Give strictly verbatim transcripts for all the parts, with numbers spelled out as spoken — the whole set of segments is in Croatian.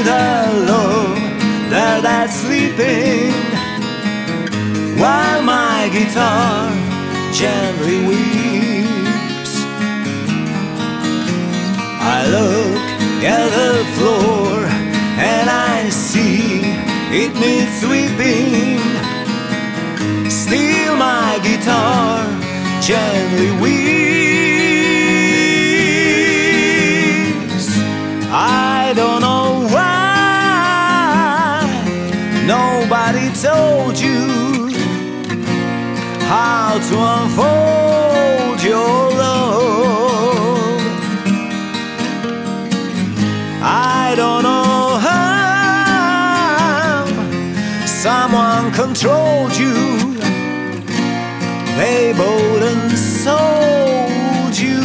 with a love that that's sleeping, while my guitar gently weeps. I look at the floor and I see it needs sweeping. Still my guitar gently weeps. I don't know why nobody told you how to unfold your love. I don't know how someone controlled you. They bought and sold you.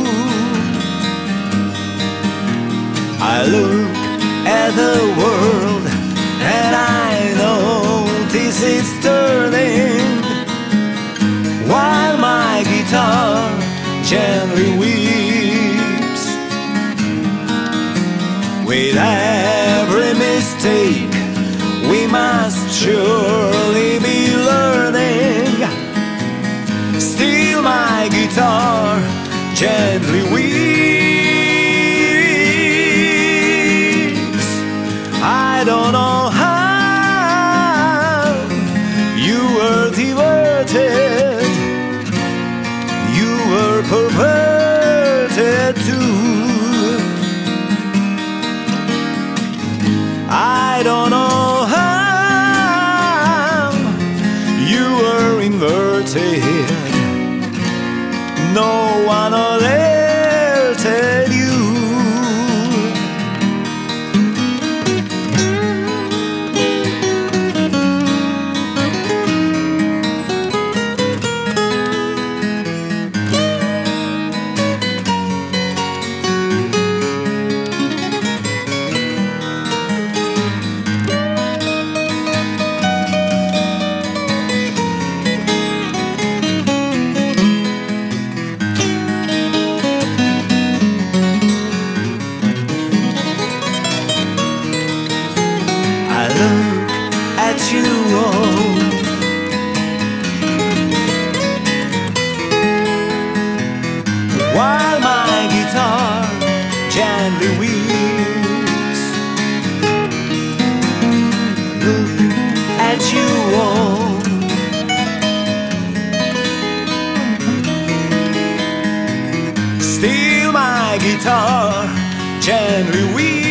I look at the world and I notice it's turning, while my guitar gently weeps. With every mistake we must surely be learning. Still my guitar gently weeps. I don't know how you were diverted, you were perverted too. I don't know how you were inverted. No one alerted you. While my guitar gently weeps, look at you all. Still my guitar gently weeps.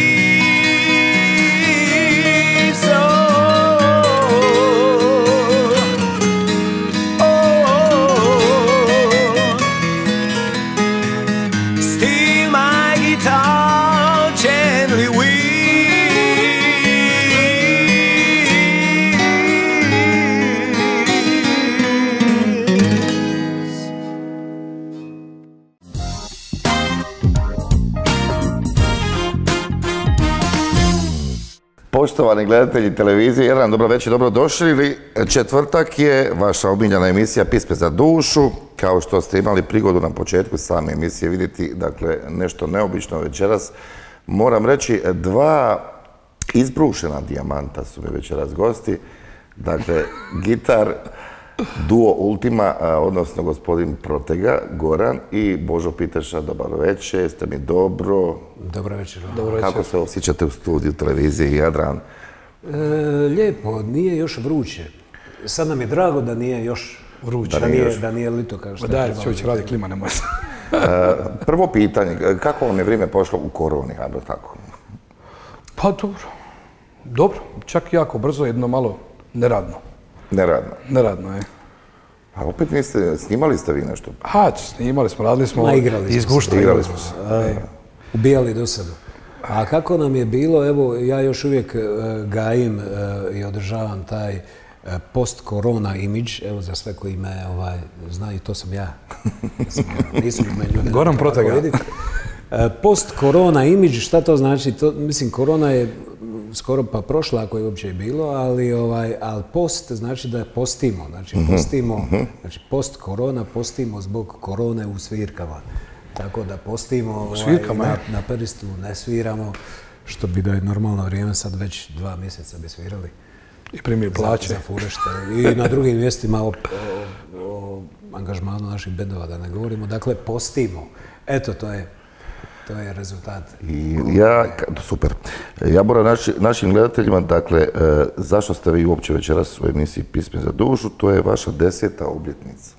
Poštovani gledatelji televizije Jadran, dobro večer, dobro došli. Četvrtak je vaša omiljena emisija Pisme za dušu. Kao što ste imali prigodu na početku same emisije vidjeti, dakle, nešto neobično večeras. Moram reći, dva izbrušena dijamanta su mi večeras gosti. Dakle, gitar duo Ultima, odnosno gospodin Protega, Goran i Božo Piteša. Dobar večer, jeste mi dobro? Dobro večer. Kako se osjećate u studiju televizije Jadran? Lijepo, nije još vruće. Sad nam je drago da nije još vruće, da nije lito kao što je trebalo. Da, čovječ radi klima, ne može. Prvo pitanje, kako vam je vrijeme prošlo u koroni, ajmo tako? Pa dobro, dobro, čak jako brzo, jedno malo neradno. Neradno? Neradno, je. A opet niste, snimali ste vi nešto? Ha, snimali smo, radili smo, izguštrivali smo se. Ubijali dosadu. A kako nam je bilo, evo, ja još uvijek gajim i održavam taj post-korona imidž, evo za sve koji me znaju, to sam ja. Nisu me ljudi. Goran Protega. Post-korona imidž, šta to znači? Mislim, korona je skoro pa prošla, ako je uopće i bilo, ali post znači da postimo. Znači, postimo, znači post-korona postimo zbog korone u svirkama. Tako da postimo na peristu, ne sviramo. što bi da je normalno vrijeme, sad već dva mjeseca bi svirali. I primili plaće. Za, za furešte. I na drugim mjestima o, o, o angažmanu naših bendova da ne govorimo. Dakle, postimo. Eto, to je, to je rezultat. I ja, super. Ja moram naši, našim gledateljima, dakle, e, zašto ste vi uopće večeras u emisiji Pisme za dušu, to je vaša deseta obljetnica.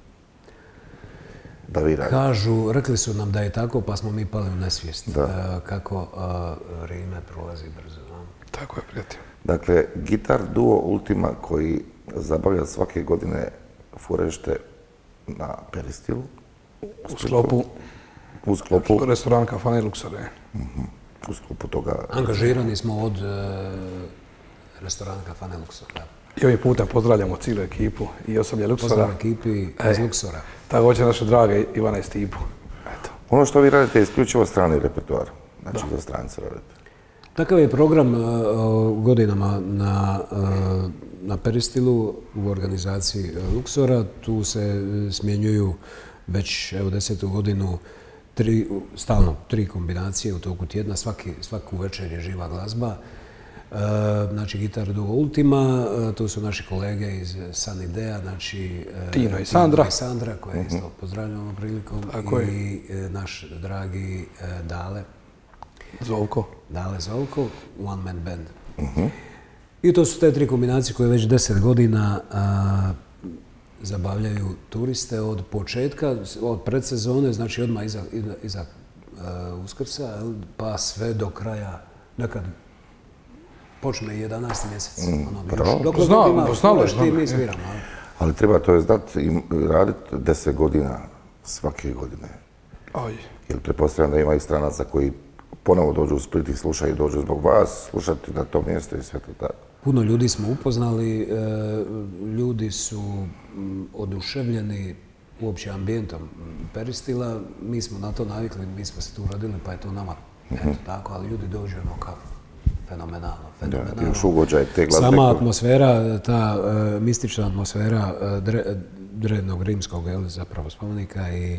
Da vi radite. Kažu, rekli su nam da je tako, pa smo mi pali u nesvijest. Da. E, kako e, vrijeme prolazi brzo. No? Tako je, prijatelj. Dakle, Gitar duo Ultima koji zabavlja svake godine furešte na Peristilu. U sklopu, u sklopu restoran Kafane Luksore. Uh-huh. U sklopu toga. Angažirani smo od e, restorana Kafane Luksora. I ovim putem pozdravljamo cijelu ekipu i osoblje Luksora. Pozdrav ekipi iz Luksora. Također naše drage Ivana i Stipu. Eto. Ono što vi radite je isključivo strani repertoar. Znači da. Za strance radite. Takav je program uh, godinama na, uh, na Peristilu u organizaciji Luksora. Tu se smjenjuju već evo desetu godinu tri, stalno tri kombinacije u toku tjedna. Svaki, svaku večer je živa glazba. Uh, znači Gitar duo Ultima, uh, tu su naši kolege iz San Idea, znači uh, Tino i Sandra, Tino i Sandra koje uh-huh. isto pozdravljamo ovom prilikom. Tako i uh, naš dragi uh, Dale. Zovko. Dale Zovko, One Man Band. Uh-huh. I to su te tri kombinacije koje već deset godina a, zabavljaju turiste od početka, od predsezone, znači odmah iza, iza, iza a, Uskrsa, pa sve do kraja, nekad počne jedanaesti mjesec. Mm, ono, dok znamo, znamo, znamo. Mi sviramo. Ali. ali treba to je znati i raditi deset godina svake godine. Oj. Jer pretpostavljam da ima i stranaca koji ponovo dođu u Split i slušaju, dođu zbog vas, slušati na to mjesto i sve to tako. Puno ljudi smo upoznali, ljudi su oduševljeni uopće ambijentom Peristila. Mi smo na to navikli, mi smo se tu rodili, pa je to nama eto tako, ali ljudi dođu ono kao fenomenalno, fenomenalno. Da, još ugođaj te glazbe. Sama atmosfera, ta mistična atmosfera drevnog rimskog zapravo spomenika i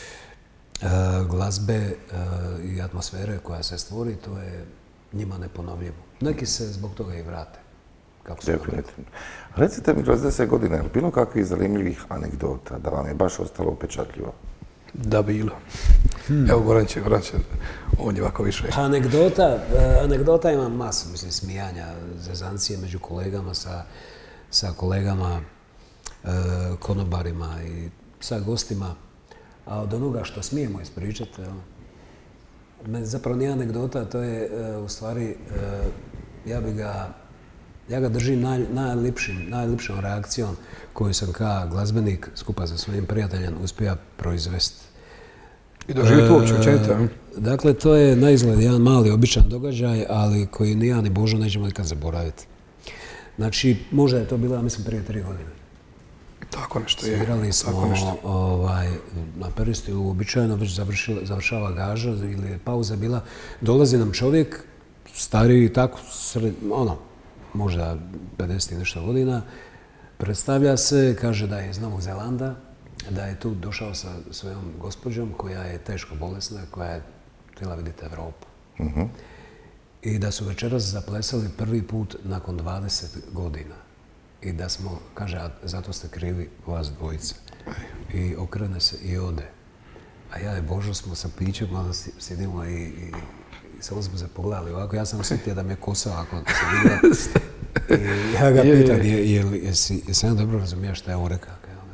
glazbe i atmosfere koja se stvori, to je njima neponovljivo. Neki se zbog toga i vrate. Kako se definitivno. Recite mi kroz deset godina, je li bilo kakvih zanimljivih anegdota da vam je baš ostalo upečatljivo? Da, bilo. Hmm. Evo Goran će, Goran će, on je ovako više. Anegdota, anegdota ima masu, mislim, smijanja, zezancije među kolegama, sa, sa kolegama, konobarima i sa gostima. A od onoga što smijemo ispričati, zapravo nije anegdota, to je u stvari, ja bi ga, ja ga držim naj, najlipšim, najlipšom reakcijom koju sam kao glazbenik skupa sa svojim prijateljem uspio proizvesti. I doživjeti uopće učenite. Dakle, to je na izgled jedan mali običan događaj, ali koji ni ja ni Božo nećemo nikad zaboraviti. Znači, možda je to bilo, ja mislim, prije tri godine. Tako nešto je. Svirali smo ovaj, na Peristilu, uobičajeno već završava gaža ili je pauza bila. Dolazi nam čovjek, stariji tako, sred, ono, možda pedeset i nešto godina, predstavlja se, kaže da je iz Novog Zelanda, da je tu došao sa svojom gospođom koja je teško bolesna, koja je htjela vidjeti Evropu. Uh-huh. I da su večeras zaplesali prvi put nakon dvadeset godina. I da smo, kaže, a zato ste krivi vas dvojice. I okrene se i ode. A ja i Božo smo sa pićem, malo sjedimo i, i, i samo smo se pogledali ovako. Ja sam osjetio da mi je kosa ovako se vidjela. I ja ga pitam, je, je, jesi, jesi ja dobro razumija šta je on rekao?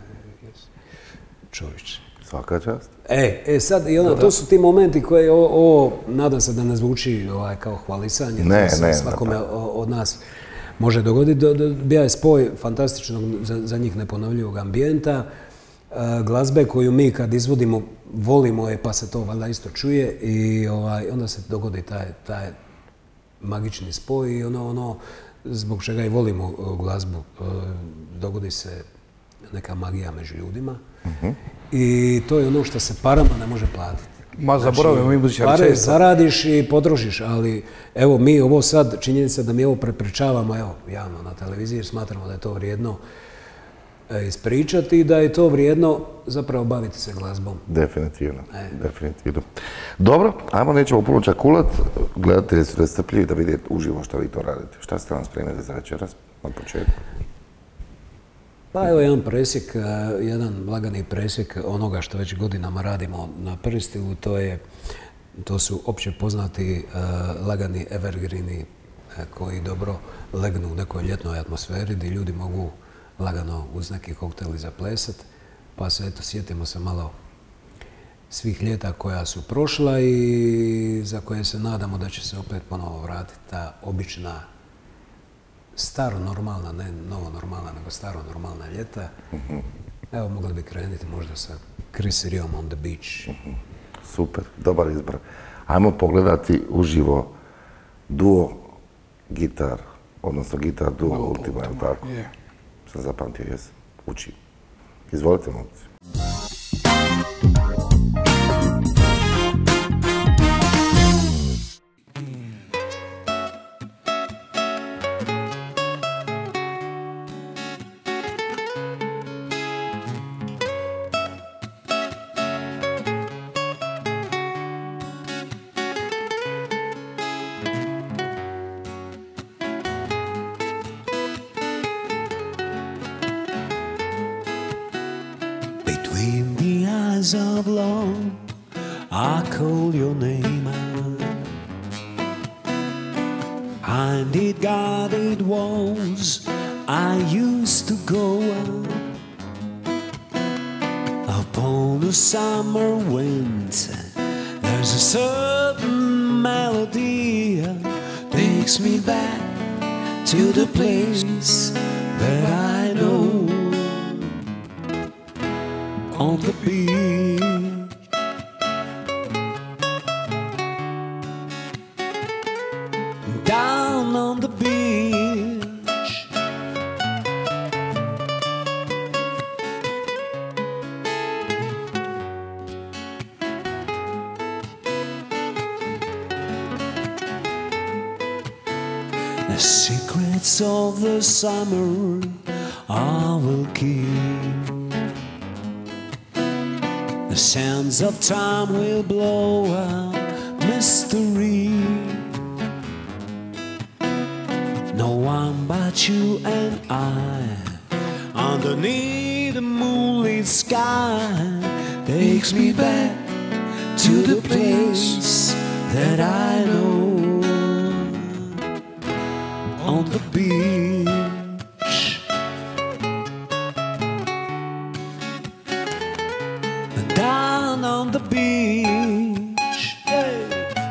Čovječ. Svaka čast. E, e sad, i onda, to su ti momenti koje, o, o, nadam se da ne zvuči ovaj, kao hvalisanje. Ne, ne. Svakome da, od nas može dogoditi. Do, do, bija je spoj fantastičnog, za, za njih neponovljivog ambijenta, e, glazbe koju mi kad izvodimo volimo je, pa se to valjda isto čuje i ovaj, onda se dogodi taj, taj magični spoj i ono, ono, zbog čega i volimo glazbu, e, dogodi se neka magija među ljudima. Uh-huh. I to je ono što se parama ne može platiti. Ma, zaboravimo mi budući pare često. Zaradiš i potrošiš, ali evo mi ovo sad, činjenica da mi ovo prepričavamo, evo, javno na televiziji, jer smatramo da je to vrijedno. ispričati i da je to vrijedno zapravo baviti se glazbom. Definitivno, definitivno. Dobro, ajmo nećemo puno čakulat, gledatelji su nestrpljivi da vidjeti uživo što vi to radite. Šta ste nam spremili za večeras na početku? Pa evo jedan presjek, jedan lagani presjek onoga što već godinama radimo na Peristilu, to je, to su opće poznati lagani evergreeni koji dobro legnu u nekoj ljetnoj atmosferi gdje ljudi mogu lagano uz neki koktel zaplesat, pa se eto sjetimo se malo svih ljeta koja su prošla i za koje se nadamo da će se opet ponovo vratiti ta obična staro normalna, ne novo normalna, nego staro normalna ljeta. Evo, mogli bi krenuti možda sa Chris Riom on the Beach. Super, dobar izbor. Ajmo pogledati uživo duo gitar, odnosno gitar duo Ultima, je li tako? Sam zapamtio, jesam. Uči. Izvolite, momci. Between the eyes of love, I call your name out. Behind the guarded walls, I used to go out. Upon a summer wind, there's a certain melody that takes me back to the place that I know. On the beach, down on the beach, the secrets of the summer I will keep. The sands of time will blow out mystery. No one but you and I, underneath the moonlit sky, takes me back to the place that I know. On the beach, down on the beach, hey.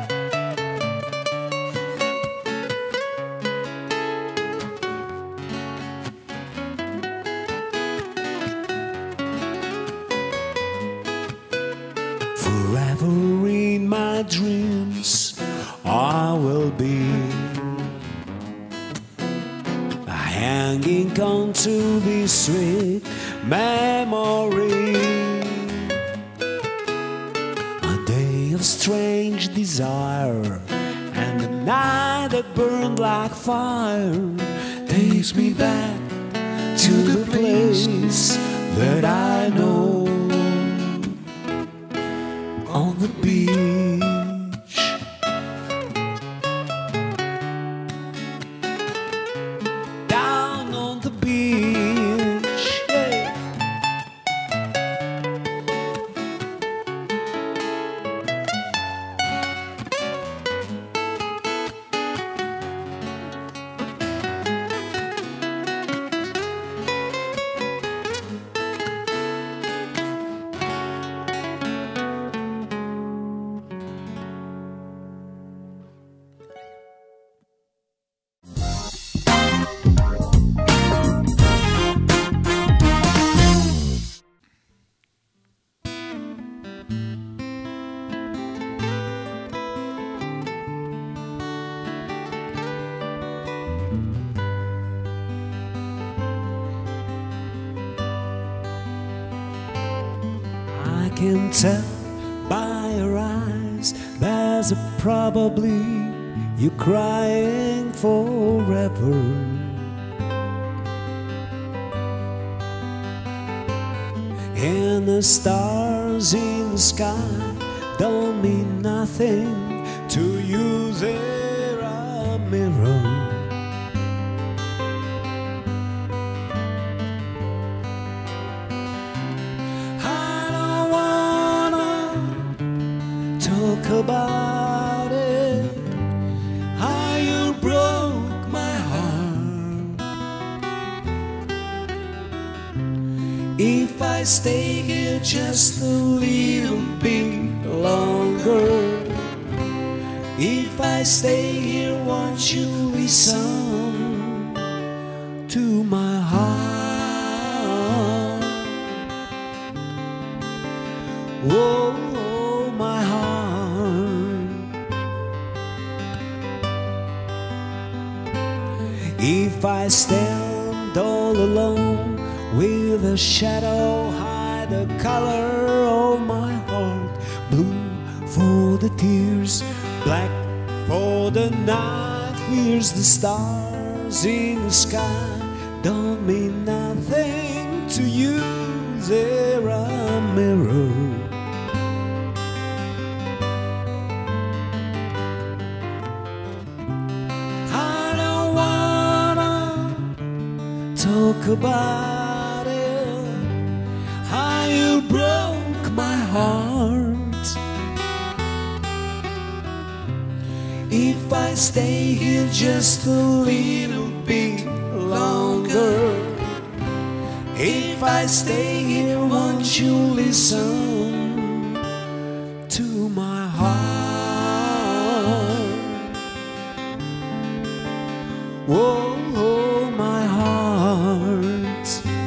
Forever in my dreams I will be, hanging on to this sweet memory. Strange desire, and the night that burned like fire takes me back to the place that I know. On the beach, down on the beach, yeah. I can tell by your eyes there's a probably you're crying forever. And the stars in the sky don't mean nothing to you. They're a mirror. I don't wanna talk about it, how you broke my heart. If I stay here just a little bit longer, if I stay here, won't you listen to my heart? Oh, oh, my heart. If I stand all alone with a shadow hide the color of my heart, blue for the tears, black for the night fears. The stars in the sky don't mean nothing to you. They're a mirror. I don't wanna talk about it, how you broke my heart. If I stay here just a little bit longer, if I stay here, won't you listen to my heart? Whoa, oh, my heart.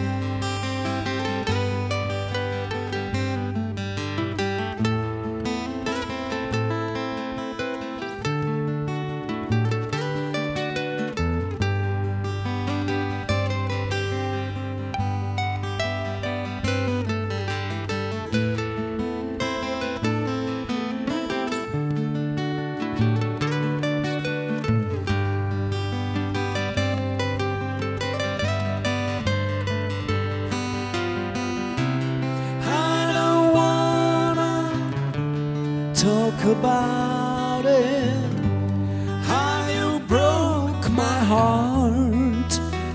Talk about it, how you broke my heart.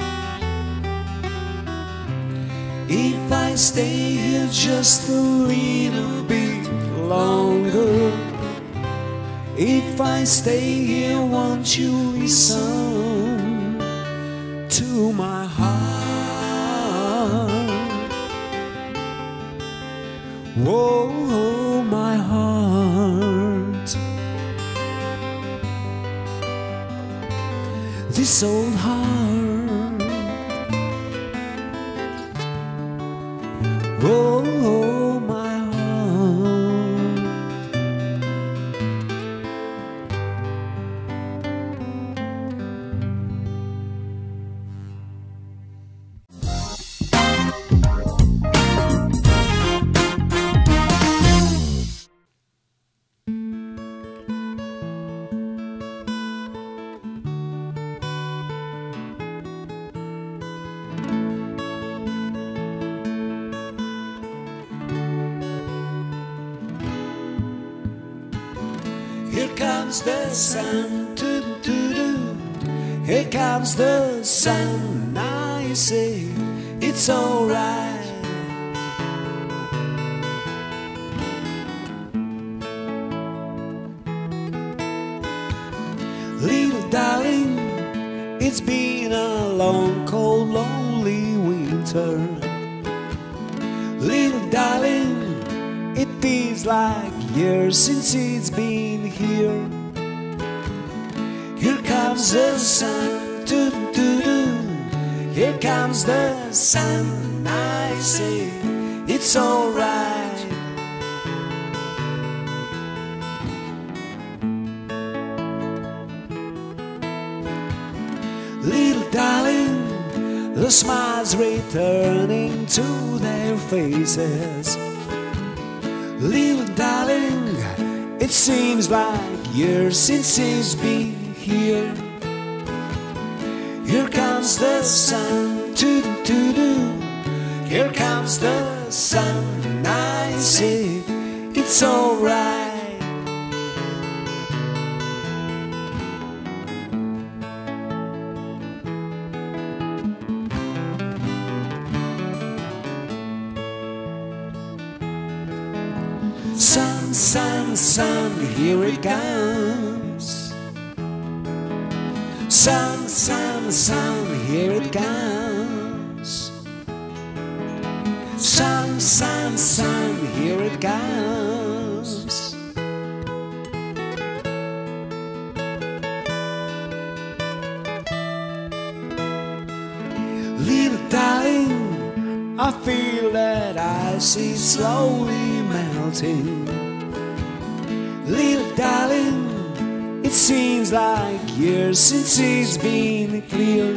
If I stay here just a little bit longer, if I stay here, won't you listen to my heart? Whoa, oh, my heart. This old heart. Whoa, oh, my heart. Here comes the sun, doo doo doo. Here comes the sun. I say it's alright. Little darling, it's been a long, cold, lonely winter. Little darling, it feels like years since it's been here. Here comes the sun, doo doo doo. Here comes the sun. I say it's alright. Little darling, the smiles returning to their faces. Little darling, it seems like years since he's been here. Here comes the sun, doo doo doo. Here comes the sun, and I say it's alright. Sun, sun, sun, here it comes. Sun, sun, sun, here it comes. Sun, sun, sun, here it comes. Little darling, I feel that ice is slowly melting. Little darling, it seems like years since it's been clear.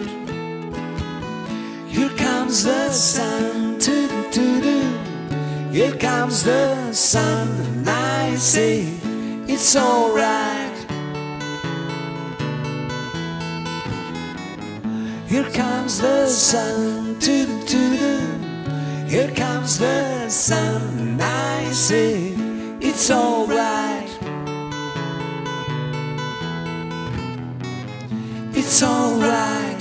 Here comes the sun, doo-doo-doo-doo. Here comes the sun, and I say it's alright. Here comes the sun, doo-doo-doo-doo. Here comes the sun, and I say it's alright. It's alright.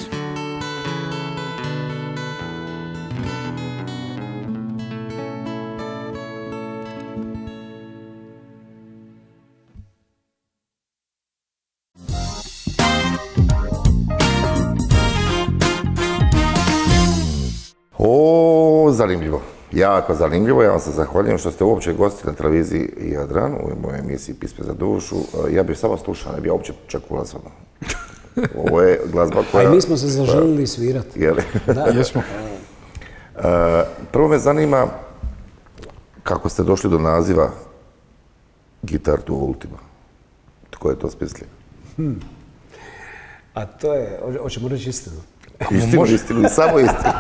O, zanimljivo. Jako zanimljivo. Ja vam se zahvaljujem što ste uopće gosti na televiziji Jadran u mojoj emisiji Pisme za dušu. Ja bih samo slušao, ne bih uopće čak ulazio. Ovo je glazba koja... A i mi smo se zaželili svirati. Jeli? Da, jesmo. Prvo me zanima kako ste došli do naziva Guitar Duo Ultima. Tko je to smislio? Hmm. A to je, hoćemo reći istinu. Istinu, istinu i samo istinu.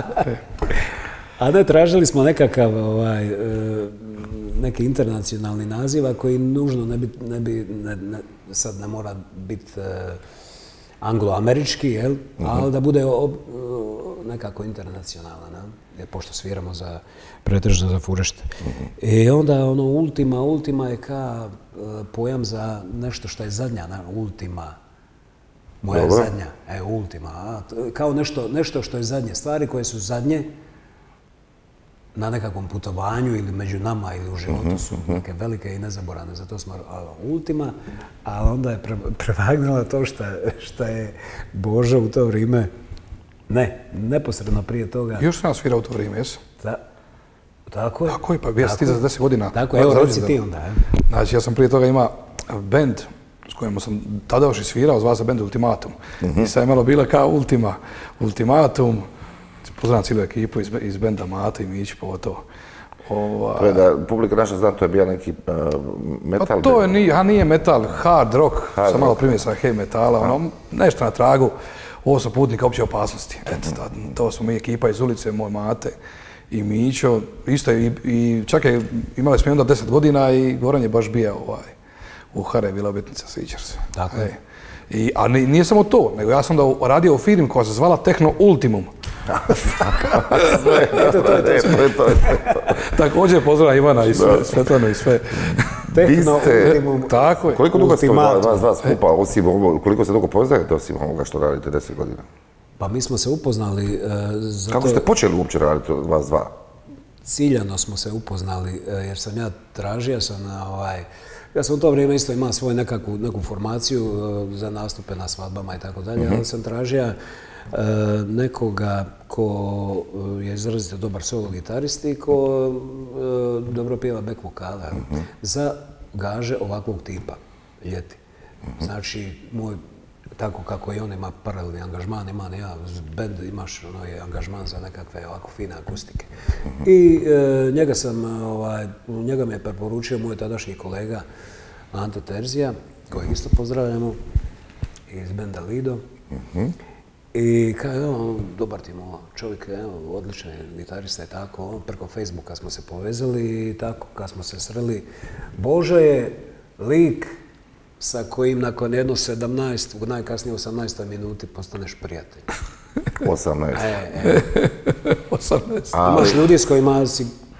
A ne, tražili smo nekakav, ovaj, neki internacionalni naziv, a koji nužno ne bi, ne bi ne, ne, sad ne mora biti anglo-američki, jel? Uh-huh. Ali da bude ob, nekako internacionalan, ne? Jer pošto sviramo za, pretežno za furešte. Uh-huh. I onda ono ultima, ultima je kao pojam za nešto što je zadnja, ne? Ultima. Moja je zadnja, e, ultima. A, kao nešto, nešto što je zadnje, stvari koje su zadnje na nekakvom putovanju ili među nama ili u životu su neke velike i nezaboravne, zato smo ultima, ali onda je prevagnula to što je Božo u to vrijeme, ne, neposredno prije toga. Još sam svirao u to vrijeme, jesam? Tako je. Tako je, pa bio si ti za deset godina. Tako je, evo reci ti onda. Znači, ja sam prije toga imao band s kojim sam tada još i svirao, zvao se band Ultimatum. I sad je malo bila kao Ultima, Ultimatum. Poznam cijelu ekipu iz, iz benda Mata i Mić, pogotovo. Ova... To je da publika naša zna, to je bio neki uh, metal? Pa to je, nije, a nije metal, hard rock, hard sam rock. Malo primjesan heavy metala, ono, nešto na tragu osam putnika opće opasnosti. Eto, to, to smo mi ekipa iz ulice, moj Mate i Mićo. Isto je, i, i čak je, imali smo onda deset godina i Goran je baš bio ovaj, u Hare, bila obljetnica, sjećaš se. Tako je. I, a nije samo to, nego ja sam da radio u firmi koja se zvala Techno Ultimum. Eto, to je to. Također pozdravljam Ivana i Svetlanu i sve. Techno Ultimum. Tako je. Koliko dugo ste vas dva skupa, osim ovo, koliko se dugo poznajete osim ovoga što radite deset godina? Pa mi smo se upoznali... Zato... Kako ste počeli uopće raditi vas dva? Ciljano smo se upoznali, jer sam ja tražio sam na ovaj... Ja sam u to vrijeme isto imao svoju nekakvu, neku formaciju za nastupe na svadbama i tako dalje, ali sam tražio nekoga ko je izrazito dobar solo gitarist i ko dobro pjeva back vokale za gaže ovakvog tipa, ljeti. Znači, moj, tako kako i on ima paralelni angažman, ima i ja, band imaš onaj angažman za nekakve ovako fine akustike. I njega sam, ovaj, njega mi je preporučio moj tadašnji kolega Ante Terzija, kojeg isto pozdravljamo, iz benda Lido. I kao je on dobar tim čovjek, odličan gitarista i tako, preko Facebooka smo se povezali i tako kad smo se sreli. Božo je lik sa kojim nakon jedno sedamnaest, u najkasnije osamnaestoj minuti postaneš prijatelj. osamnaest. E, e. osamnaest. Imaš ljudi s kojima si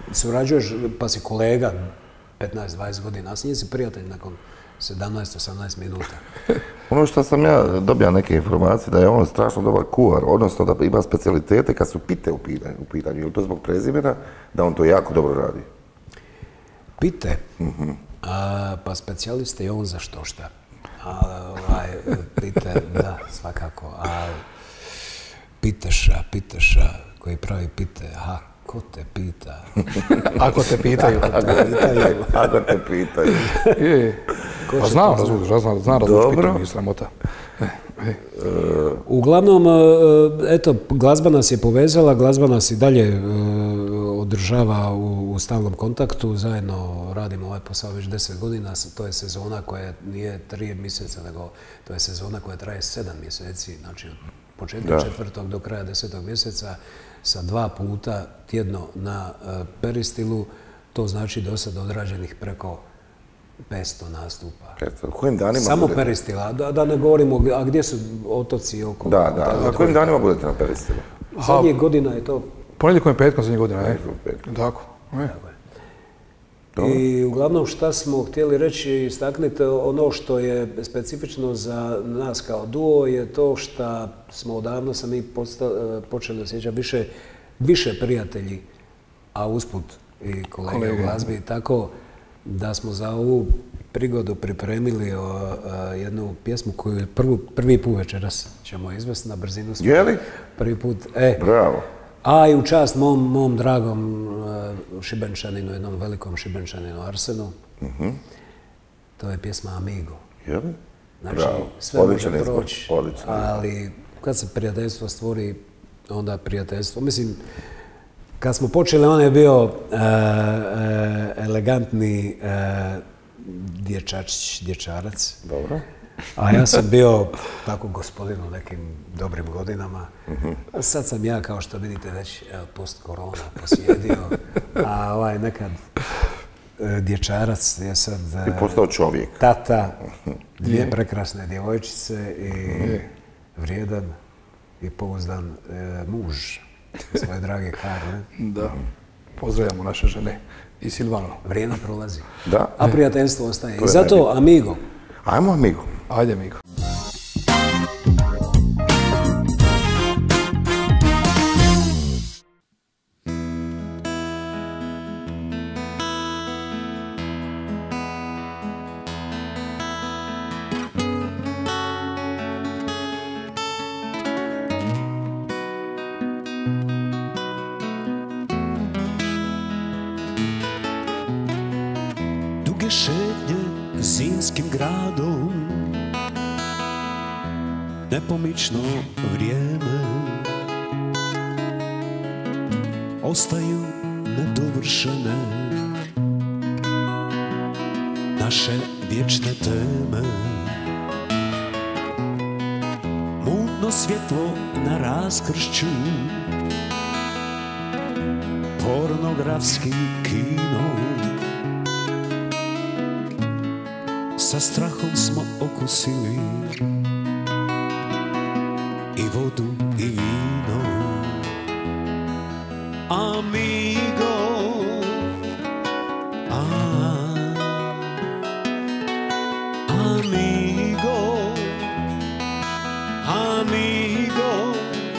surađuješ, pa si kolega petnaest dvadeset godina, a s njim si prijatelj nakon sedamnaest osamnaest minuta. Ono što sam ja dobio neke informacije da je on strašno dobar kuvar, odnosno da ima specijalitete kad su pite u pitanju, u pitanju. Ili to zbog prezimena, da on to jako dobro radi. Pite? A, pa specijaliste je on za što šta. A, ovaj, pite, da, svakako. A Piteša, Piteša, koji pravi pite, a ko te pita? Ako te pitaju. Ako te pitaju. Ako te pitaju. Je, pa znam razvući, znam, znam razvući pitanje, nije sramota. Uglavnom, eto, glazba nas je povezala, glazba nas i dalje održava u, u stalnom kontaktu, zajedno radimo ovaj posao već deset godina, to je sezona koja nije tri mjeseca, nego to je sezona koja traje sedam mjeseci, znači od početka četvrtog do kraja desetog mjeseca sa dva puta tjedno na Peristilu, to znači do sad odrađenih preko petsto nastupa. Kojim danima Samo budete? Peristila, da, da ne govorimo, a gdje su otoci oko... Da, da, a kojim danima budete na Peristilu? Zadnjih godina je to... Ponedjeljkom i petkom zadnjih godina, je? Tako. I uglavnom šta smo htjeli reći i istaknuti, ono što je specifično za nas kao duo je to što smo odavno sam i počeli osjećati više, više prijatelji, a usput i kolege, kolege u glazbi, tako da smo za ovu prigodu pripremili o, a, jednu pjesmu koju prvu, prvi put večeras ćemo izvesti na brzinu. Je li? Prvi put. E, Bravo. A i u čast mom, mom dragom uh, Šibenčaninu, jednom velikom Šibenčaninu Arsenu. Uh-huh. To je pjesma Amigo. Je li? Znači, Bravo. sve Odličan može izbor. proći, Odličan ali kad se prijateljstvo stvori, onda prijateljstvo. Mislim, kad smo počeli, on je bio uh, uh, elegantni uh, dječačić, dječarac. Dobro. A ja sam bio tako gospodin u nekim dobrim godinama. A sad sam ja, kao što vidite, već evo, post korona posjedio. A ovaj nekad e, dječarac je sad... I postao čovjek. Tata, dvije prekrasne djevojčice i vrijedan i pouzdan e, muž svoje drage Karle. Da. Pozdravljamo naše žene i Silvano. Vrijeme prolazi. Da. A prijateljstvo ostaje. I zato, Amigo. Ajmo, Amigo. Ajde, Amigo. Duge šetnje zimskim gradom, nepomično vrijeme, ostaju nedovršene naše vječne teme. Mutno svjetlo na raskršću, pornografskim kinom, sa strahom smo okusili i vodu i vino. Amigo, a, amigo, amigo,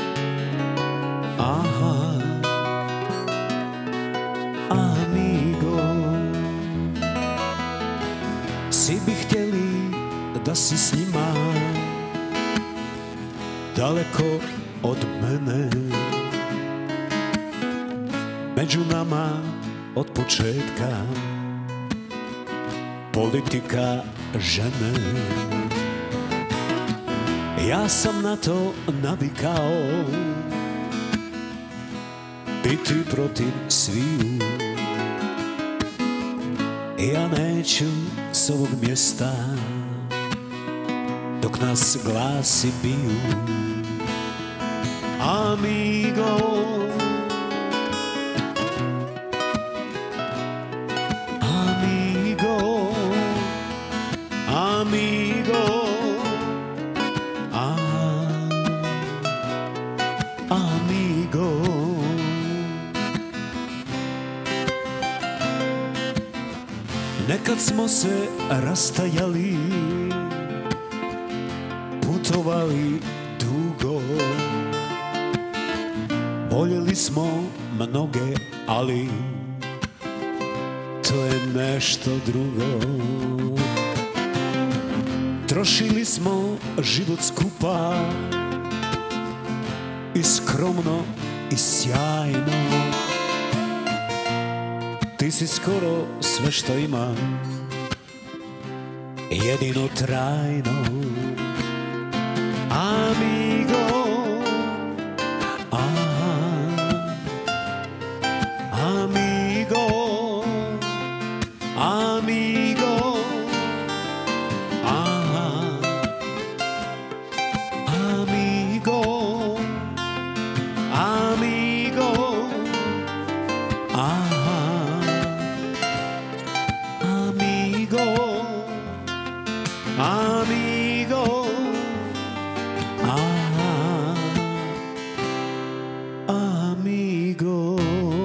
aha, amigo. Svi bi htjeli da si s njima, daleko od mene, među nama od početka politika žene. Ja sam na to navikao, biti protiv sviju. Ja neću s ovog mjesta dok nas glasi biju. Amigo, amigo, amigo, a, amigo. Nekad smo se rastajali, putovali dugo, voljeli smo mnoge, ali to je nešto drugo. Trošili smo život skupa i skromno i sjajno. Ti si skoro sve što imam, jedino trajno. Amigo, aha, amigo, amigo, aha, amigo, amigo, aha, amigo, amigo, aha, amigo.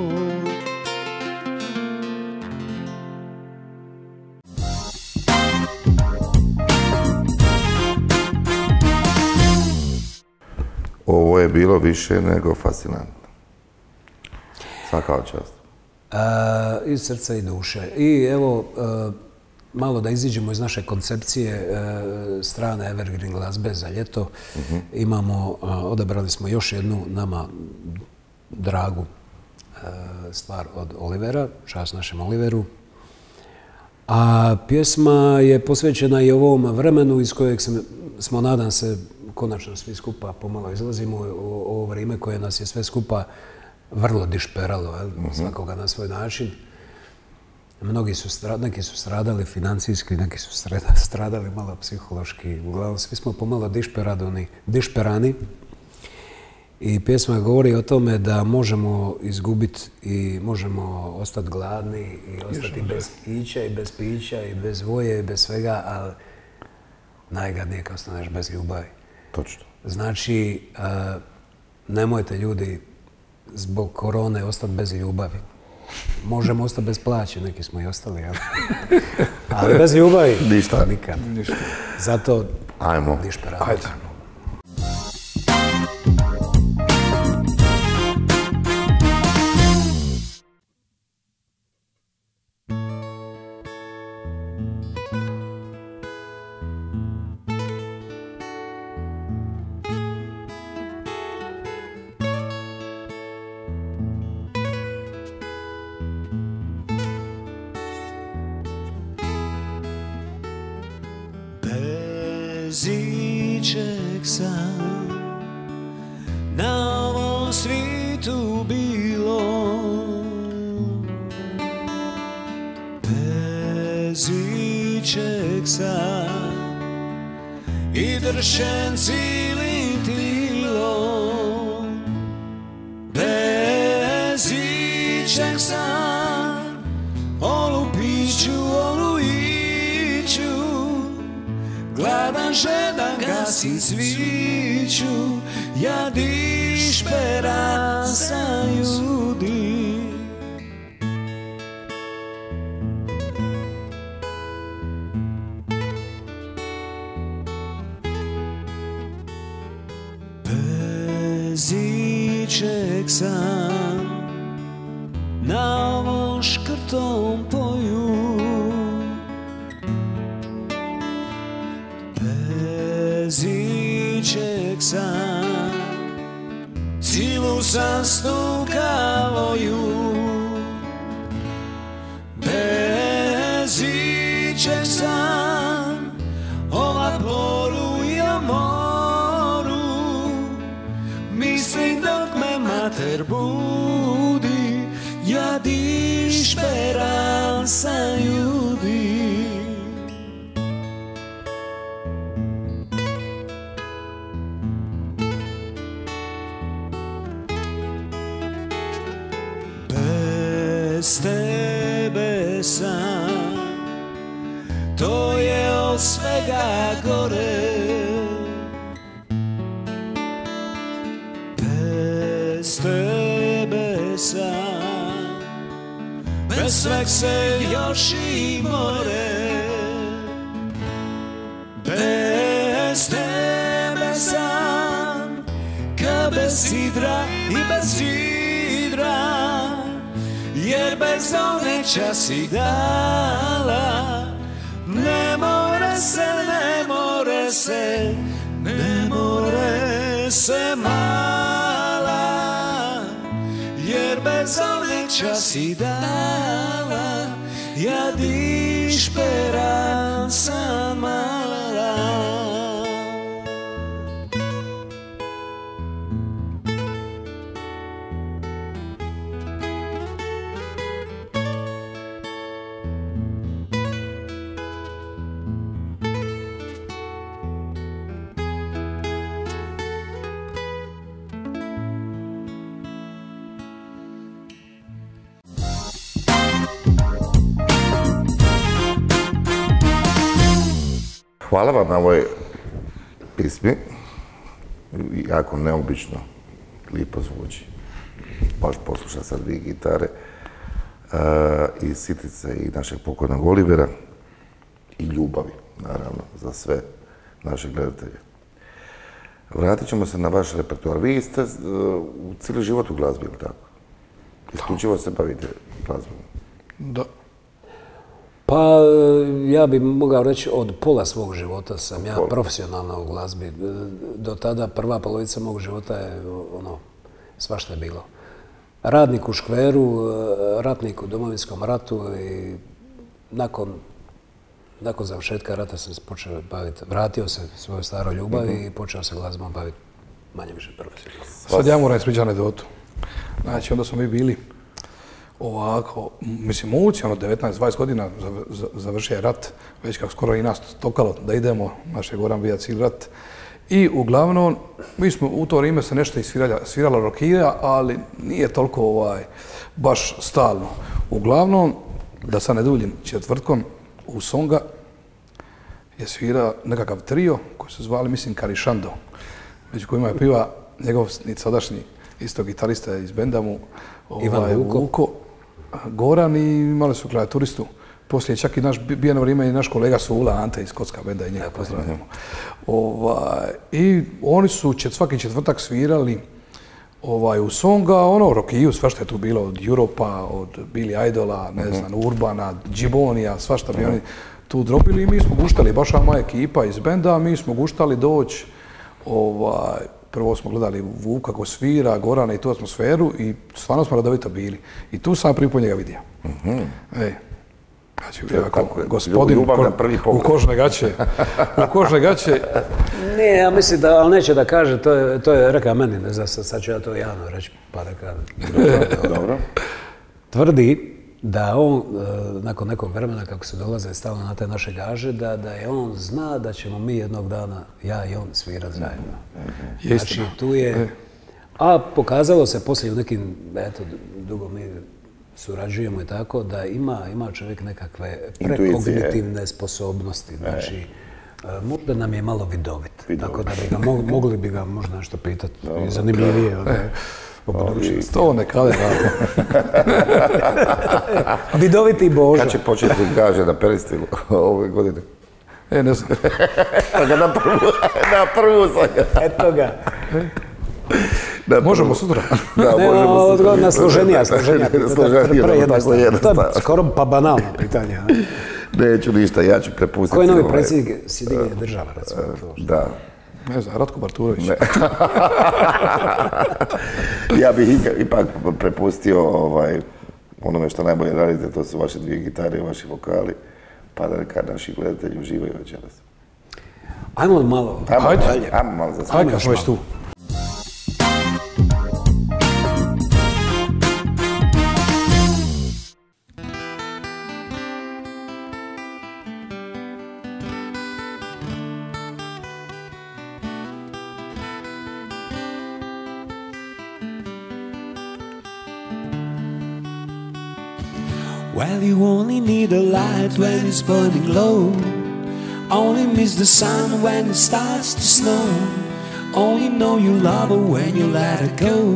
Ovo je bilo više nego fascinantno. Svaka čast. Iz srca i duše. I evo, malo da iziđemo iz naše koncepcije strane Evergreen glazbe za ljeto. Imamo, odabrali smo još jednu nama dragu stvar od Olivera, čast našem Oliveru. A pjesma je posvećena i ovom vremenu iz kojeg smo, nadam se, konačno svi skupa pomalo izlazimo u ovo vrijeme koje nas je sve skupa vrlo dišperalo, svakoga na svoj način. Mnogi su, neki su stradali financijski, neki su stradali malo psihološki. Uglavnom, svi smo pomalo dišperani. I pjesma govori o tome da možemo izgubiti i možemo ostati gladni i ostati bez pića i bez pića i bez voje i bez svega, ali najgadnije kad ostaneš bez ljubavi. Točno. Znači, nemojte ljudi zbog korone ostati bez ljubavi. Možemo ostati bez plaće, neki smo i ostali, jel? Ali bez ljubavi ništa. Nikad. Zato ajmo. Dišperano. Ajde. Bez ičeg sam na ovom svijetu bilo, bez ičeg sam i dršen cijelim tilom, bez ičeg sam olupiću, oluiću, gladan žedan gasi sviću, ja dišperan sam ljudi. Bez ičeg sam na ovom škrtom poju, bez ičeg sam cilu sam stukavoju, bez ičeg sam ova poru i o moru, mislim dok me mater budi, ja dišperan sam ljudi. Bez tebe sam, to je od svega gore. Bez tebe sam, bez sveg se još i more. bez sidra i bez sidra, jer bez oneća si dala. Ne more se, ne more se, ne more se mala, jer bez oneća si dala, ja di speranza mala. Hvala vam na ovoj pismi. Jako neobično, lijepo zvuči. Baš posluša sa dvije gitare. I sitice i našeg pokojnog Olivera. I ljubavi, naravno, za sve naše gledatelje. Vratit ćemo se na vaš repertoar. Vi ste u cijeli život u glazbi, ili tako? Isključivo se bavite glazbom. Da. Pa, ja bih mogao reći od pola svog života sam ja profesionalno u glazbi. Do tada prva polovica mog života je ono, svašta je bilo. Radnik u škveru, ratnik u Domovinskom ratu i nakon, nakon završetka rata sam se počeo baviti, vratio se svojoj staroj ljubavi i počeo se glazbom baviti manje više profesionalno. Sad ja moram ispričati anegdotu. Znači, onda smo mi bili ovako, mislim, momci, ono, devetnaest dvadeset godina završio je rat, već kako skoro i nas tokalo da idemo, naš je Goran bija cijeli rat. I uglavnom, mi smo u to vrijeme se nešto sviralo rokija, ali nije toliko ovaj, baš stalno. Uglavnom, da sad ne duljim, četvrtkom u Songa je svira nekakav trio koji se zvali, mislim, Karišando, među kojima je piva njegov sadašnji isto gitarista iz benda mu, ovaj, Vuko, Goran, i imali su klavijaturistu. Poslije čak i naš, bio na vrijeme i naš kolega Sula, Ante iz Kocka benda, i njega pozdravljamo. Ovaj, I oni su čet, svaki četvrtak svirali ovaj, u Songa, ono, rokiju, svašta je tu bilo, od Europa, od Billy Idola, ne znam, Urbana, Džibonija, svašta bi oni tu dropili i mi smo guštali, baš moja ekipa iz benda, mi smo guštali doći, ovaj, prvo smo gledali Vuka kako svira, Gorana i tu atmosferu i stvarno smo radovito bili. I tu sam prvi put njega vidio. Ej, znači, jako, gospodin u kožne gaće. U kožne gaće. Nije, ja mislim da, ali neće da kaže, to je, to je rekao meni, ne znam, sad ću ja to javno reći, pa da kažem. Dobro. Tvrdi da on, nakon nekog vremena, kako se dolaze stalno na te naše gaže, da, da je on zna da ćemo mi jednog dana, ja i on, svirati zajedno. Znači, tu je... A pokazalo se poslije u nekim, eto, dugo mi surađujemo i tako, da ima, ima čovjek nekakve prekognitivne sposobnosti. Znači, možda nam je malo vidovit. Tako da bi ga, mogli bi ga možda nešto pitati i zanimljivije. To ne kade rado. Vidoviti Božo. Kad će početi gaže na Peristilu ove godine? E, ne znam. Na prvu, na prvu sam. Eto ga. Možemo sutra. Da, možemo sutra. Na složenija, složenija. Složenija, to je skoro pa banalno pitanje. Neću ništa, ja ću prepustiti. Ko je novi predsjednik Sjedinjenih država, recimo? Da. Ne znam, Ratko Barturović. Ja bih ipak prepustio onome što najbolje radite, to su vaše dvije gitare i vaši vokali, pa da neka naši gledatelji uživaju večeras. Ajmo malo. Ajde, ajmo malo za sve. Ajde, kad smo već tu. Well, you only need a light when it's burning low. Only miss the sun when it starts to snow. Only know you love her when you let her go.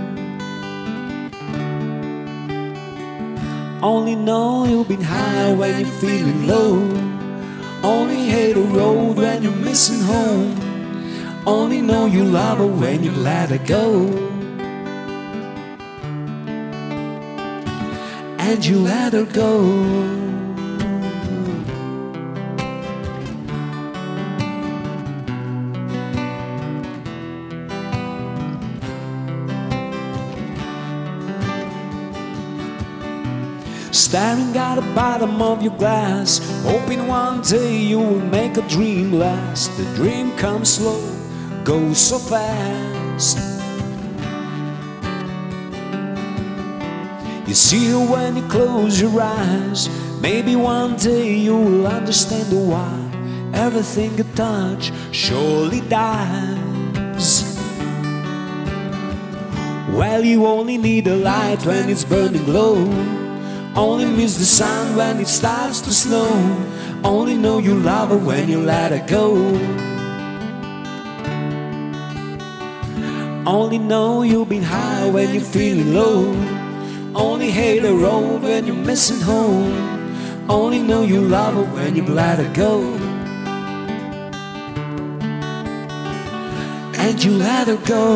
Only know you've been high when you're feeling low. Only hate the road when you're missing home. Only know you love her when you let her go. And you let her go. Staring at the bottom of your glass, hoping one day you will make a dream last. The dream comes slow, goes so fast. You see her when you close your eyes. Maybe one day you will understand why everything you touch surely dies. Well, you only need a light when it's burning low. Only miss the sun when it starts to snow. Only know you love her when you let her go. Only know you've been high when you're feeling low. Only hate her road when you're missing home. Only know you love her when you let her go. And you let her go.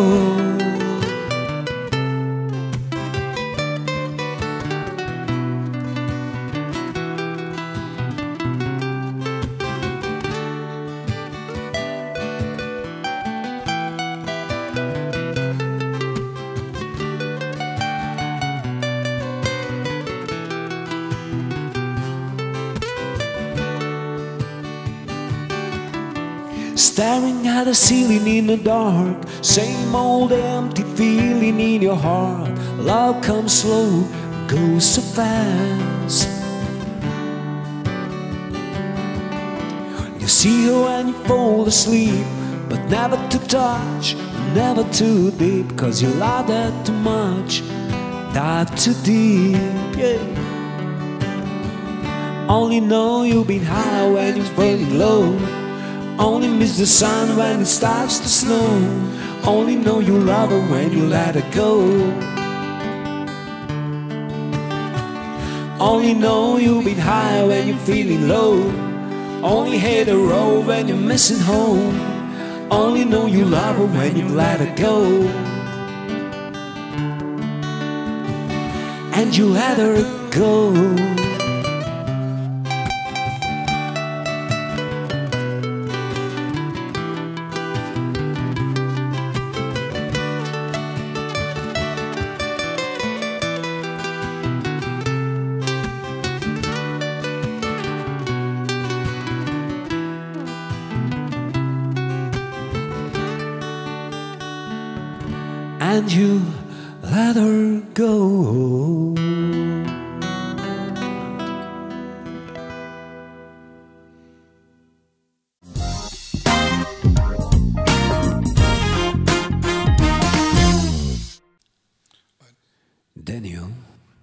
Staring at the ceiling in the dark, same old empty feeling in your heart. Love comes slow, goes so fast. You see her when you fall asleep, but never to touch, never too deep, cause you love that too much, dive too deep, yeah. Only know you've been high when you're burning low. Only miss the sun when it starts to snow. Only know you love her when you let her go. Only know you've been high when you're feeling low. Only hate the road when you're missing home. Only know you love her when you let her go. And you let her go. And you let her go. Daniel.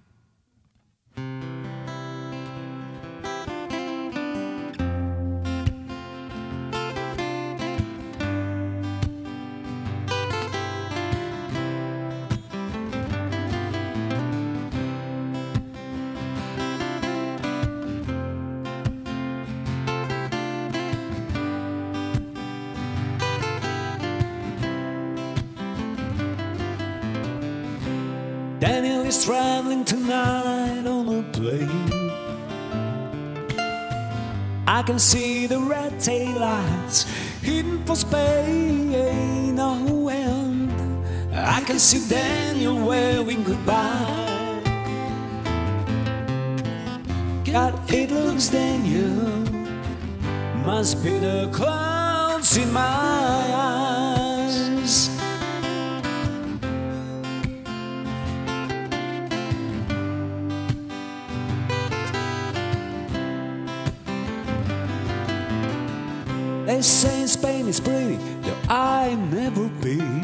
Daniel is traveling tonight on a plane. I can see the red taillights hidden for Spain. Oh, and I can see Daniel waving goodbye. God, it looks Daniel must be the clouds in my eyes. They say Spain is pretty, though I've never been.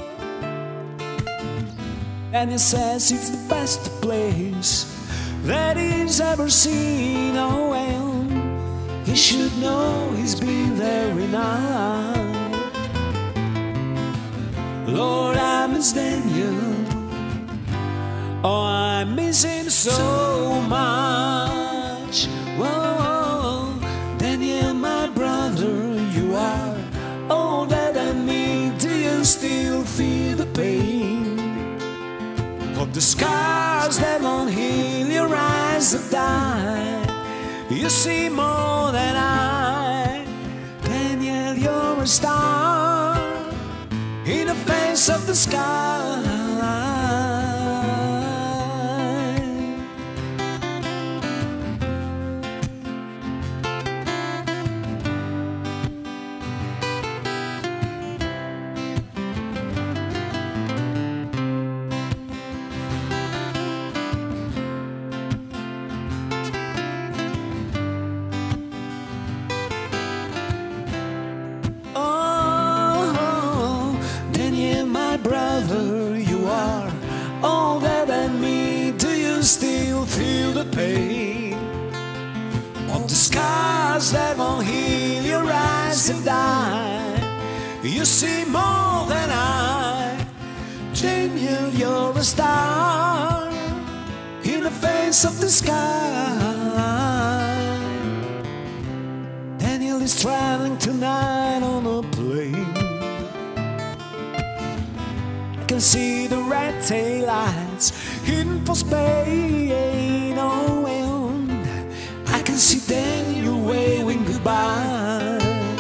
And he says it's the best place that he's ever seen. Oh, and he should know he's been there enough. Lord, I miss Daniel. Oh, I miss him so much. Whoa, Daniel, my brother, you are all that I need. feel the pain of the scars that won't heal your eyes that die. You see more than I, Daniel, you're a star in the face of the sky. Brother, you are older than me. Do you still feel the pain of the scars that won't heal your eyes and die? You see more than I, Daniel, you're a star in the face of the sky. Daniel is traveling tonight on a plane. I can see the red tail lights hidden for Spain. Oh, and I can see Daniel waving goodbye.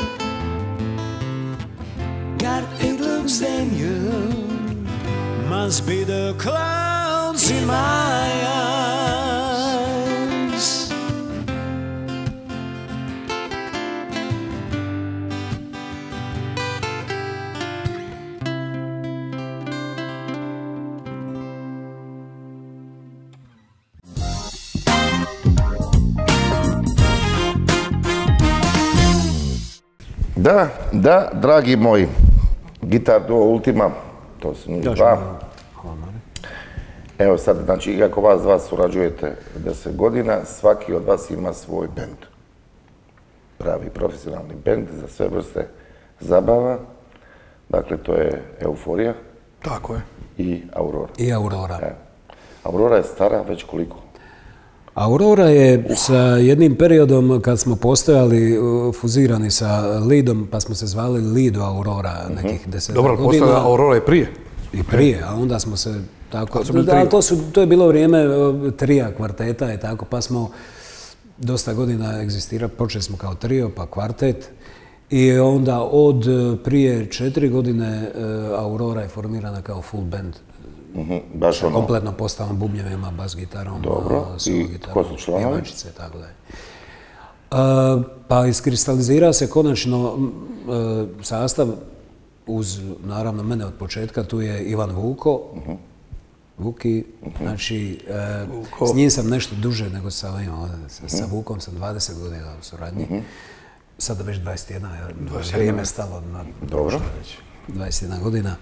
God, it looks Daniel must be the clouds in my eyes. Da, da, dragi moji, Gitar Duo Ultima, to su njih dva. Evo sad, znači, iako vas dva surađujete deset godina, svaki od vas ima svoj bend. Pravi profesionalni bend za sve vrste zabava. Dakle, to je Euforija. Tako je. I Aurora. I Aurora. E. Aurora je stara već koliko? Aurora je sa jednim periodom kad smo postojali fuzirani sa Lidom, pa smo se zvali Lido Aurora nekih deseta godina. Dobro, postojala Aurora je prije. I prije, a onda smo se tako... Da, to, su, to je bilo vrijeme trija, kvarteta i tako, pa smo dosta godina egzistirali, počeli smo kao trio, pa kvartet. I onda od prije četiri godine Aurora je formirana kao full band. Uh-huh. Baš ono... Kompletno postavom bubnjevima, bas gitarom, solo gitarom, pjevačice i tako dalje. Uh, pa iskristalizira se konačno uh, sastav uz, naravno, mene od početka, tu je Ivan Vuko, uh-huh. Vuki, uh-huh. znači, uh, s njim sam nešto duže nego sa ovim, sa, sa Vukom sam dvadeset godina u suradnji, uh-huh. sada već dvadeset jedan, vrijeme stalo na Dobro. dvadeset jedna godina.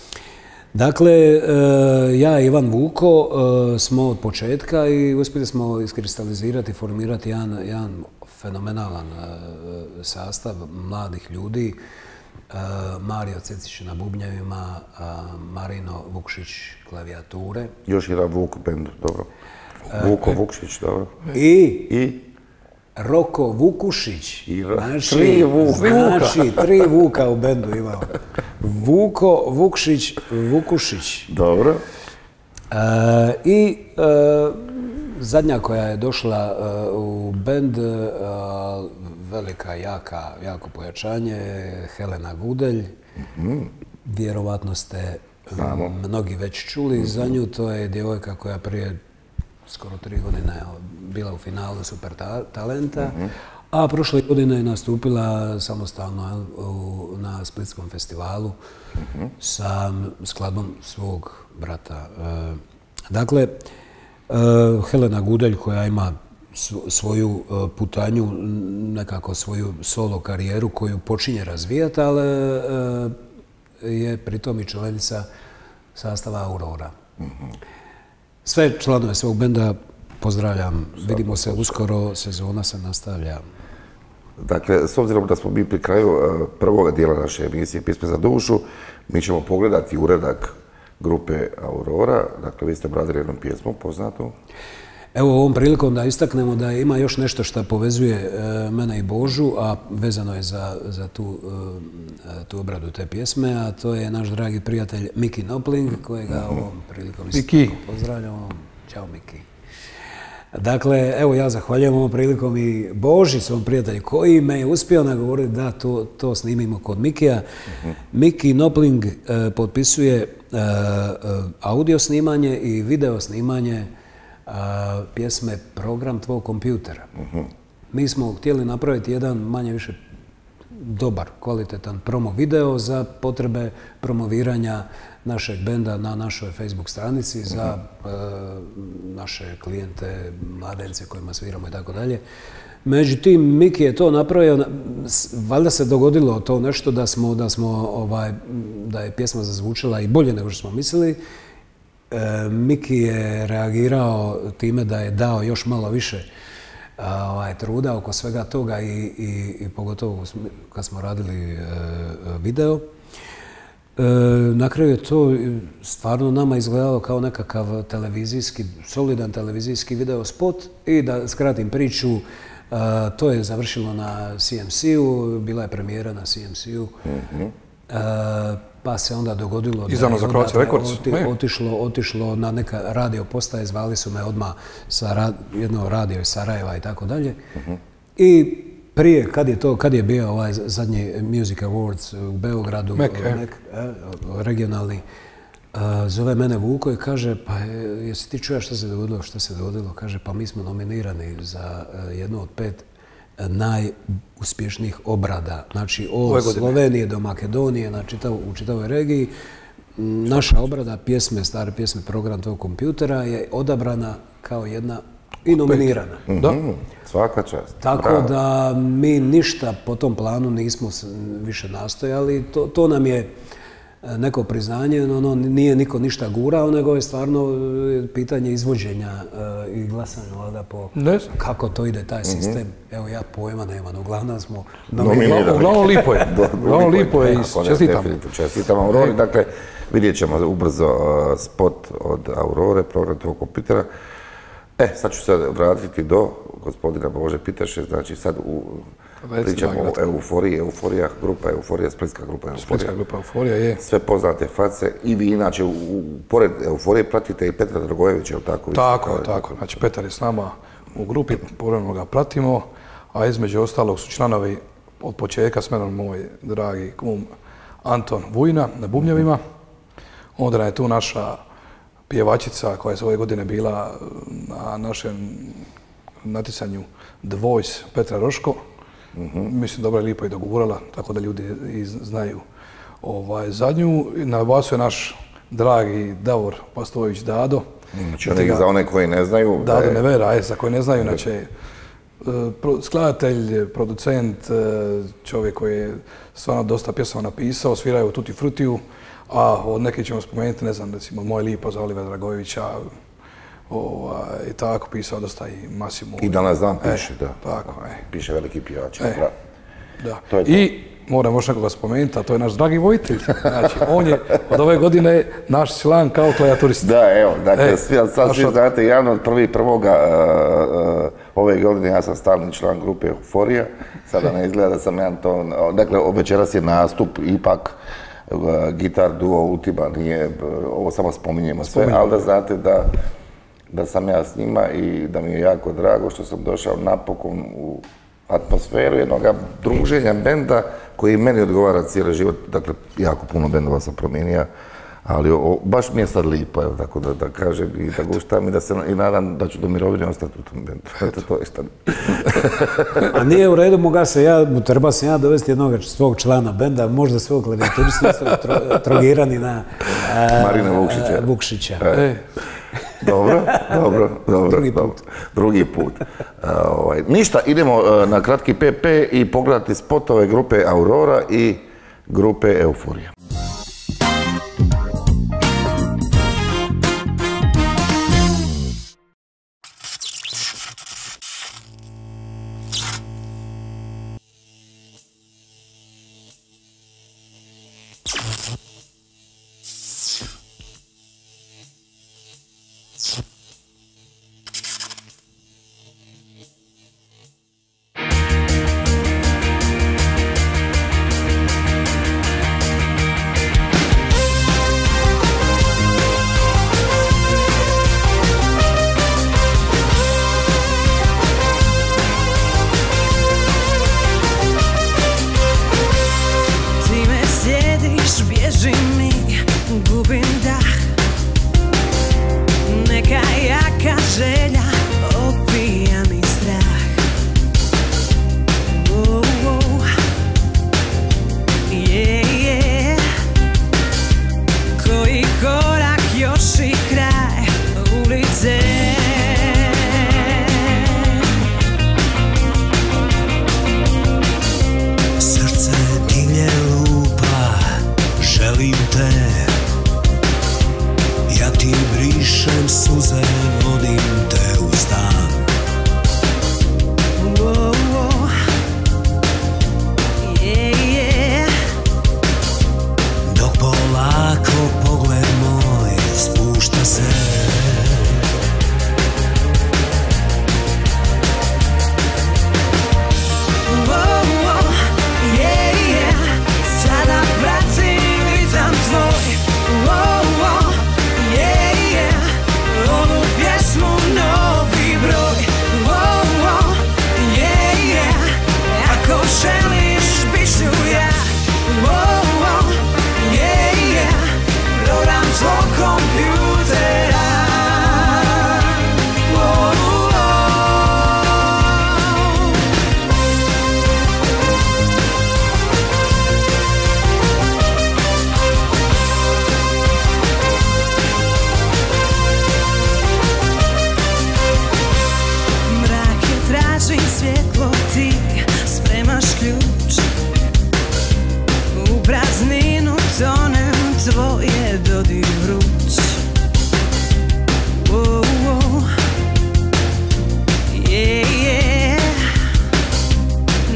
Dakle, ja i Ivan Vuko smo od početka i uspjeli smo iskristalizirati, formirati jedan, jedan fenomenalan sastav mladih ljudi. Mario Cecić na bubnjevima, Marino Vukšić klavijature. Još jedan Vuk bend, dobro. Vuko Vukšić, dobro. I? I? Roko Vukušić. Znači, tri Vuka. Znači, tri Vuka u bendu imao. Vuko, Vukšić, Vukušić. Dobro. E, I e, zadnja koja je došla e, u bend, e, velika, jaka, jako pojačanje, Helena Gudelj. Mm-hmm. Vjerovatno ste Znamo. mnogi već čuli mm-hmm. za nju. To je djevojka koja prije skoro tri godine bila u finalu Super talenta, mm-hmm. a prošle godine je nastupila samostalno u, na Splitskom festivalu mm-hmm. sa skladbom svog brata. E, dakle, e, Helena Gudelj koja ima svoju putanju, nekako svoju solo karijeru koju počinje razvijati, ali e, je pritom i članica sastava Aurora. Mm-hmm. Sve članove svog benda pozdravljam. Vidimo se uskoro, sezona se nastavlja. Dakle, s obzirom da smo mi pri kraju prvoga dijela naše emisije Pisme za dušu, mi ćemo pogledati uredak grupe Aurora. Dakle, vi ste obradili jednu pjesmu poznatu. Evo ovom prilikom da istaknemo da ima još nešto što povezuje mene i Božu, a vezano je za, za tu, tu obradu te pjesme, a to je naš dragi prijatelj Miki Nopling, kojega ovom prilikom pozdravljamo. Ćao Miki. Dakle, evo ja zahvaljujem ovom prilikom i Boži, svom prijatelju, koji me je uspio nagovoriti da to, to snimimo kod Mikija. Uh-huh. Miki Nopling eh, potpisuje eh, audio snimanje i video snimanje eh, pjesme Program tvog kompjutera. Uh-huh. Mi smo htjeli napraviti jedan manje više dobar, kvalitetan promo video za potrebe promoviranja našeg benda na našoj Facebook stranici za e, naše klijente, mladence kojima sviramo i tako dalje. Međutim, Miki je to napravio, valjda se dogodilo to nešto da smo, da smo, ovaj, da je pjesma zazvučila i bolje nego što smo mislili. E, Miki je reagirao time da je dao još malo više ovaj, truda oko svega toga i, i, i pogotovo kad smo radili e, video. E, na kraju je to stvarno nama izgledalo kao nekakav televizijski, solidan televizijski video spot i da skratim priču, e, to je završilo na C M C-u, bila je premijera na C M C-u, mm-hmm. e, pa se onda dogodilo Izdano za Croatia Records. Oti, otišlo, otišlo na neka radio postaje, zvali su me odmah sa rad, jedno radio iz Sarajeva i tako dalje. Mm-hmm. I prije, kad je to, kad je bio ovaj zadnji Music Awards u Beogradu, Mek, nek, e, regionalni, uh, zove mene Vuko i kaže, pa jesi ti čuo što se dogodilo, što se dogodilo? Kaže, pa mi smo nominirani za uh, jednu od pet uh, najuspješnijih obrada. Znači, od Slovenije do Makedonije, na čitav, u čitavoj regiji. Naša obrada pjesme, stare pjesme Program tvog kompjutera je odabrana kao jedna i nominirana. Da. Svaka čast. Tako Bravo. Da mi ništa po tom planu nismo više nastojali. To, to nam je neko priznanje, ono, nije niko ništa gurao, nego je stvarno pitanje izvođenja uh, i glasanja valjda po ne. Kako to ide taj sistem. Mm-hmm. Evo ja pojma nemam, uglavnom smo nominirani. Uglavnom lipo je. Uglavnom lipo je i čestitam. Čestitam Aurori. Dakle, vidjet ćemo ubrzo uh, spot od Aurore, Program tvog kompjutera. E, sad ću se vratiti do gospodina Bože Pitaše, znači sad u, pričamo o Euforiji, Euforija, grupa Euforija, splitska grupa Euforija. Splitska grupa Euforija, je. Sve poznate face i vi inače, u, u, pored Euforije pratite i Petra Dragojevića, je li tako? Tako je, tako. Znači, Petar je s nama u grupi, povremeno ga pratimo, a između ostalog su članovi od početka s menom moj dragi kum Anton Vujna na bubnjevima. Onda je tu naša pjevačica koja je ove godine bila na našem natjecanju The Voice, Petra Roško. Mm-hmm. Mislim, dobro je lipo i dogurala, tako da ljudi i znaju ovaj, za nju. Na basu je naš dragi Davor Pastović Dado. Znači, ga, za one koji ne znaju... Dado je... Nevera, je, za koji ne znaju, znači, skladatelj, producent, čovjek koji je stvarno dosta pjesama napisao, sviraju u Tutti Frutiju. A od neke ćemo spomenuti, ne znam, recimo, Moj lipo za Olivera Dragojevića i tako pisao dosta i Massimo. I danas dan piše, da. Tako, e. Piše veliki pjevač. Da. I moram još nekoga spomenuti, a to je naš dragi Vojtelj. Znači, on je od ove godine naš član kao klavijaturist. Da, evo, dakle, sad svi znate, javno od prvi prvoga ove godine ja sam stalni član grupe Euforija. Sada ne izgleda da sam ja to, dakle, večeras je nastup ipak gitar duo Ultima, nije, ovo samo spominjemo sve, ali da znate da, da sam ja s njima i da mi je jako drago što sam došao napokon u atmosferu jednog druženja benda koji meni odgovara cijeli život, dakle jako puno bendova sam promijenio, ali o, baš mi je sad lipo, evo, tako da, da kažem i da guštam i da se i nadam da ću do mirovine ostati u tom bendu. Eto, to je šta. A nije u redu, moga se ja, treba sam ja dovesti jednog svog člana benda, možda svog klavijaturista, tro, trogirani na a, Marina Vukšića. A, Vukšića. E. Dobro, dobro, dobro. Drugi put. Dobro. Drugi put. A, ovaj, ništa, idemo a, na kratki P P i pogledati spotove grupe Aurora i grupe Euforija.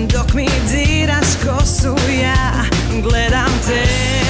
dok mi diraš kosu, ja gledam te.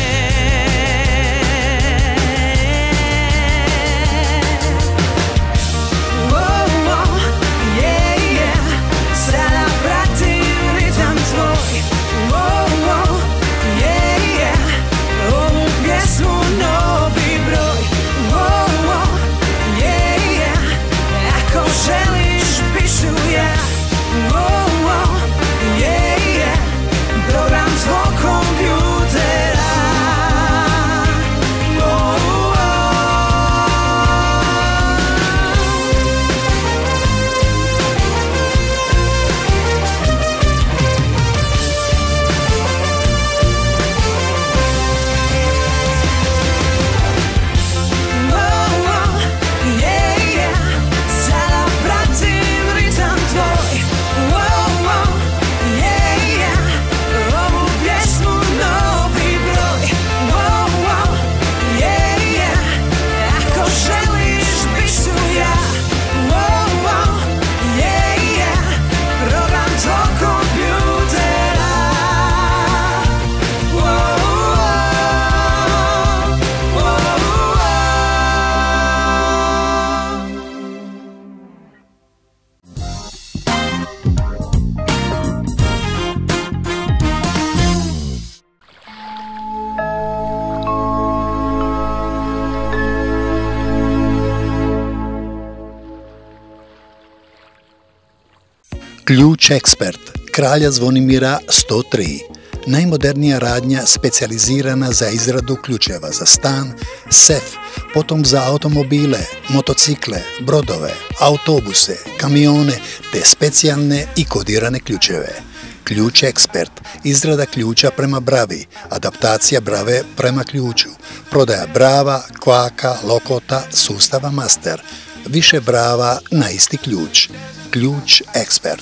Ključ Ekspert, Kralja Zvonimira sto tri. Najmodernija radnja specijalizirana za izradu ključeva za stan, sef, potom za automobile, motocikle, brodove, autobuse, kamione te specijalne i kodirane ključeve. Ključ Ekspert, izrada ključa prema bravi, adaptacija brave prema ključu, prodaja brava, kvaka, lokota, sustava master, više brava na isti ključ. Ključ Ekspert.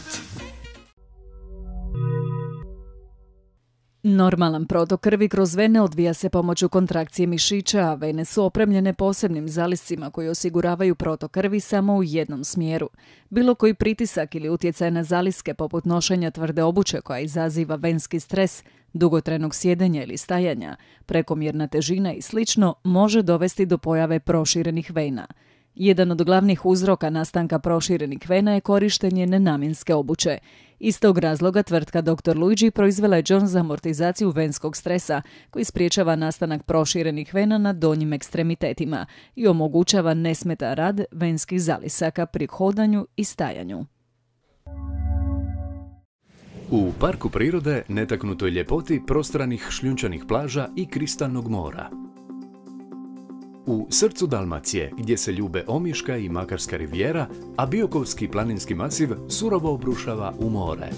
Normalan protok krvi kroz vene odvija se pomoću kontrakcije mišića, a vene su opremljene posebnim zaliscima koji osiguravaju protok krvi samo u jednom smjeru. Bilo koji pritisak ili utjecaj na zaliske poput nošenja tvrde obuće koja izaziva venski stres, dugotrajnog sjedenja ili stajanja, prekomjerna težina i slično može dovesti do pojave proširenih vena. Jedan od glavnih uzroka nastanka proširenih vena je korištenje nenamjenske obuće. Iz tog razloga tvrtka doktor Luigi proizvela je Jones za amortizaciju venskog stresa, koji spriječava nastanak proširenih vena na donjim ekstremitetima i omogućava nesmetan rad venskih zalisaka pri hodanju i stajanju. U parku prirode netaknutoj ljepoti prostranih šljunčanih plaža i kristalnog mora. U srcu Dalmacije, gdje se ljube Omiška i Makarska rivijera, a Biokovski planinski masiv surovo obrušava u more.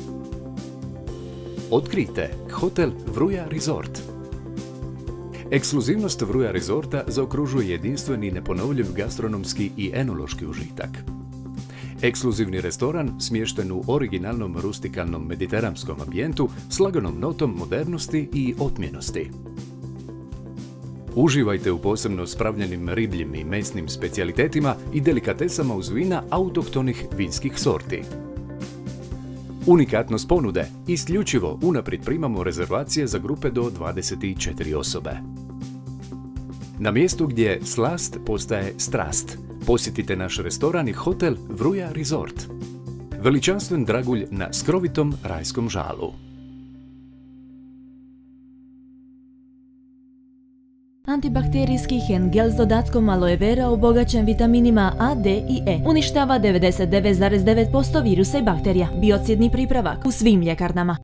Otkrijte hotel Vruja Resort. Ekskluzivnost Vruja Resorta zaokružuje jedinstveni neponovljiv gastronomski i enološki užitak. Ekskluzivni restoran smješten u originalnom rustikalnom mediteranskom ambijentu s laganom notom modernosti i otmjenosti. Uživajte u posebno spravljenim ribljim i mesnim specijalitetima i delikatesama uz vina autohtonih vinskih sorti. Unikatnost ponude, isključivo unaprijed primamo rezervacije za grupe do dvadeset četiri osobe. Na mjestu gdje slast postaje strast, posjetite naš restoran i hotel Vruja Resort. Veličanstven dragulj na skrovitom rajskom žalu. Antibakterijski hen gel s dodatkom aloe vera obogaćen vitaminima A, D i E. Uništava devedeset devet zarez devet posto virusa i bakterija. Biocidni pripravak u svim ljekarnama.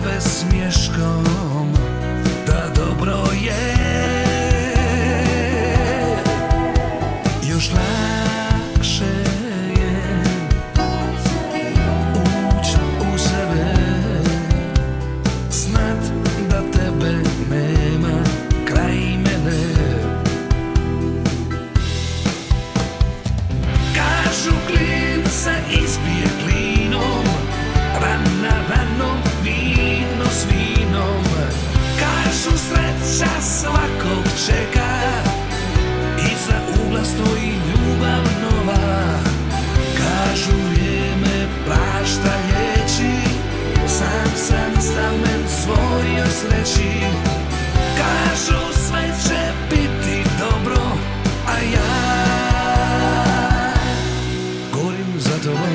zave smješkom da dobro je. Još lakše je uć u sebe, znat da tebe nema kraj mene. Kažu klin se izbije klinom, rana ranom, vino s vinom. Kažu sreća svakog čeka, iza ugla stoji ljubav nova. Kažu vrijeme prašta liječi, sam sam stamen svojoj sreći. Kažu sve će biti dobro, a ja gorim za tobom.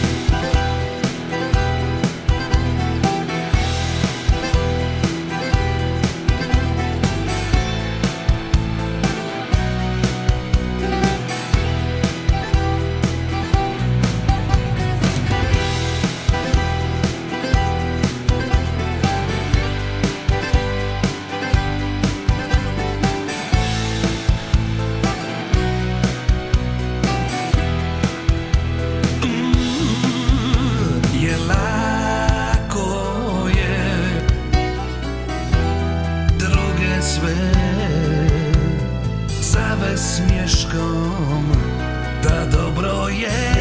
Smješkom da dobro je.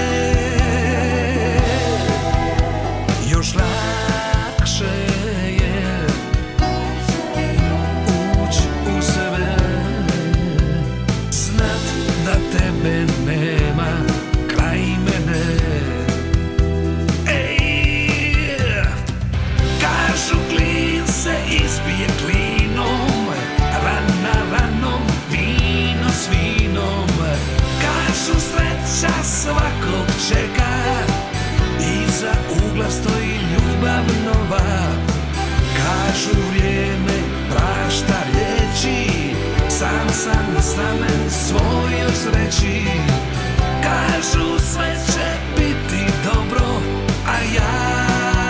Još lakše je uć u sebe, znat da tebe nema kraj mene. Ej, kažu klin se izbije klinom, rana ranom, vino s vinom. Kažu sreća svakog čeka, iza ugla stoji ljubav nova. Kažu vrijeme prašta liječi, sam sam stamen svojoj sreći. Kažu sve će biti dobro, a ja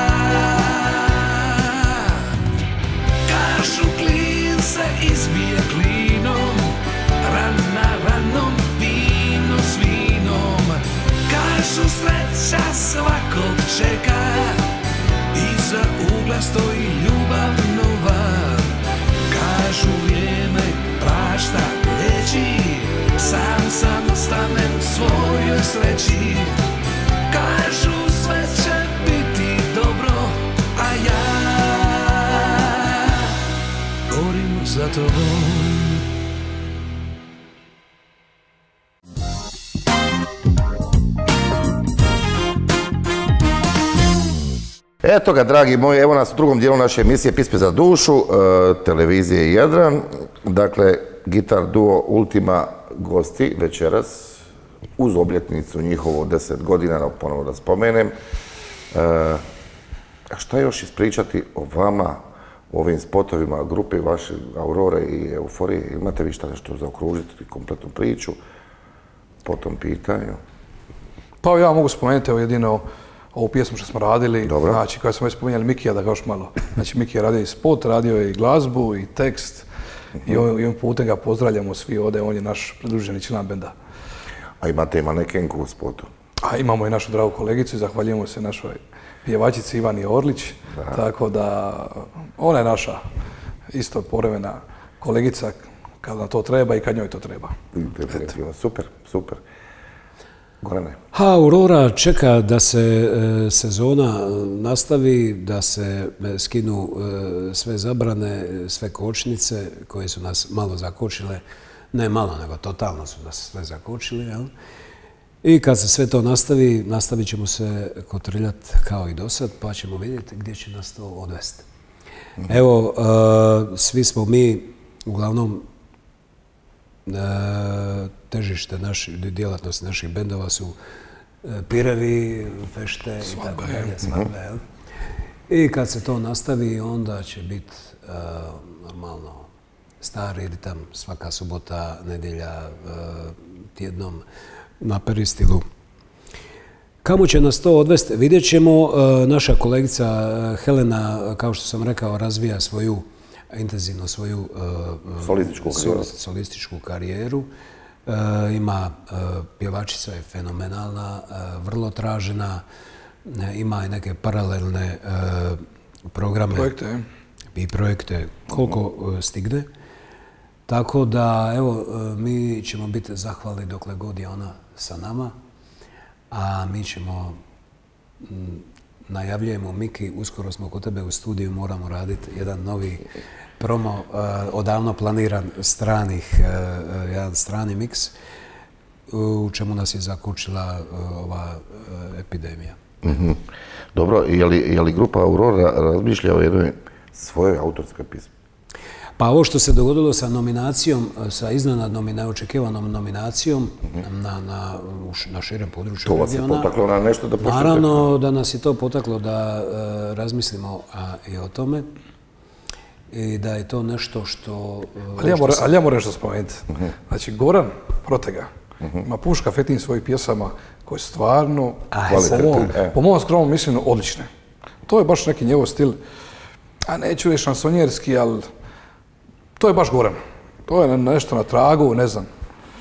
kažu klin se izbije klinom, rana ranom, vino s vinom. Kažu sreća svakog čeka, iza ugla stoji ljubav nova. Kažu vrijeme prašta liječi, sam sam stamen svojoj sreći. Kažu sve će biti dobro, a ja gorim za tobom. Eto ga, dragi moji, evo nas u drugom dijelu naše emisije Pisme za dušu, e, televizije Jadran. Dakle, gitar duo Ultima gosti večeras uz obljetnicu njihovo deset godina, ponovo da spomenem. E, a šta još ispričati o vama, o ovim spotovima grupe vaše Aurore i Euforije? Imate vi šta nešto zaokružiti kompletnu priču po tom pitanju? Pa ja mogu spomenuti evo jedino ovu pjesmu što smo radili, Dobro. Znači kada smo već spominjali Mikija, da ga još malo. Znači Mikija radio i spot, radio je i glazbu i tekst uh-huh. i ovim, ovim putem ga pozdravljamo svi ovdje, on je naš pridruženi član benda. A imate i manekenku u spotu? A imamo i našu dragu kolegicu i zahvaljujemo se našoj pjevačici Ivani Orlić, da. Tako da ona je naša isto povremena kolegica kad nam to treba i kad njoj to treba. Definitivno, super, super. Gorane. Aurora čeka da se e, sezona nastavi, da se e, skinu e, sve zabrane, sve kočnice koje su nas malo zakočile. Ne malo, nego totalno su nas sve zakočili. Jel? I kad se sve to nastavi, nastavit ćemo se kotrljati kao i do sad, pa ćemo vidjeti gdje će nas to odvesti. Mm-hmm. Evo, e, svi smo mi, uglavnom, e, težište naših, djelatnosti naših bendova su e, pirevi, fešte i tako dalje, svadbe. Mm-hmm. I kad se to nastavi, onda će biti e, normalno stari ritam, svaka subota, nedjelja, e, tjednom na Peristilu. Kamo će nas to odvesti? Vidjet ćemo. Naša kolegica Helena, kao što sam rekao, razvija svoju intenzivno svoju solističku karijeru. solističku karijeru. Ima, pjevačica je fenomenalna, vrlo tražena, ima i neke paralelne programe projekte. i projekte koliko stigne. Tako da, evo, mi ćemo biti zahvalni dokle god je ona sa nama, a mi ćemo, najavljujemo, Miki, uskoro smo kod tebe u studiju, moramo raditi jedan novi promo, odavno planiran stranih, jedan strani miks, u čemu nas je zakučila ova epidemija. Dobro, je li grupa Aurora razmišlja o jednoj svojoj autorskoj pismi? Pa ovo što se dogodilo sa nominacijom, sa iznenadnom i neočekivanom nominacijom na širem području regiona. To vas je potaklo na nešto da počnete? Naravno da nas je to potaklo da razmislimo i o tome i da je to nešto što... Ali ja moram nešto spomenuti. Znači, Goran Protega ima puška fetin svojih pjesama koje stvarno, po mom skromnom mišljenju, odlične. To je baš neki njegov stil, a neću reći šansonjerski, ali to je baš Goran. To je nešto na tragu, ne znam.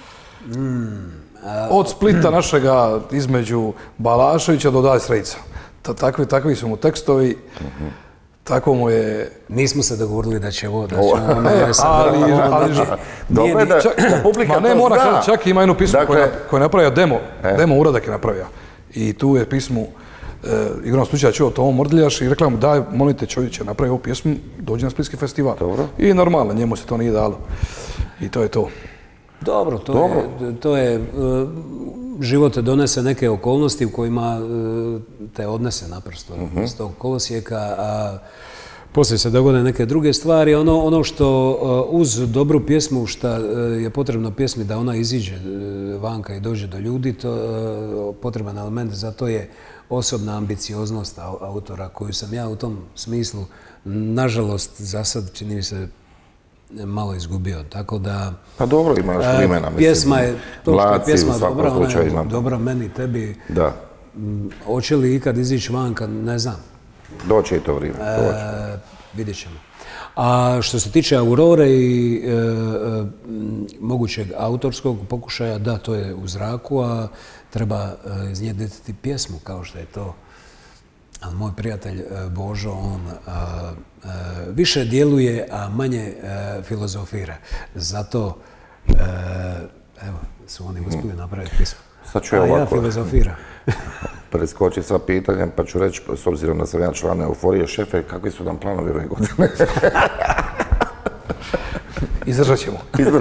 Od Splita našega između Balaševića do Dalj Srejca. Takvi su mu tekstovi, tako mu je... Nismo se dogovorili da će ovo... Ali... Dobro je da publika to zna. Ne, mora, čak ima jednu pismu koju je napravio demo. Demo uradak je napravio. I tu je pismu igrom slučaja čuo Tomo Mordiljaš i rekla mu daj, molite, čovječe, napravi ovu pjesmu, dođi na Splitski festival. I normalno, njemu se to nije dalo. I to je to. Dobro, to je, život te donese neke okolnosti u kojima te odnese naprosto iz tog kolosijeka, a poslije se dogode neke druge stvari. Ono što uz dobru pjesmu, što je potrebno pjesmi da ona iziđe vanka i dođe do ljudi, to potreban element za to je osobna ambicioznost autora koju sam ja u tom smislu, nažalost, za sad čini mi se malo izgubio, tako da... Pa dobro, ima još vremena, mislim. Pjesma je, to što je pjesma dobra, ona je dobra meni, tebi. Da. Hoće li ikad izići vanka, ne znam. Doće i to vrijeme, doće. Vidjet ćemo. A što se tiče Aurore i mogućeg autorskog pokušaja, da, to je u zraku, a treba iznjedriti pjesmu kao što je to. Ali moj prijatelj Božo, on više djeluje, a manje filozofira. Zato, evo, su oni uspjeli napraviti pismo. A ja filozofiram. Preskoči sva pitanja, pa ću reći, s obzirom da sam ja član Euforije, šefe, kakvi su nam planovi ove godine? Izdržat ćemo.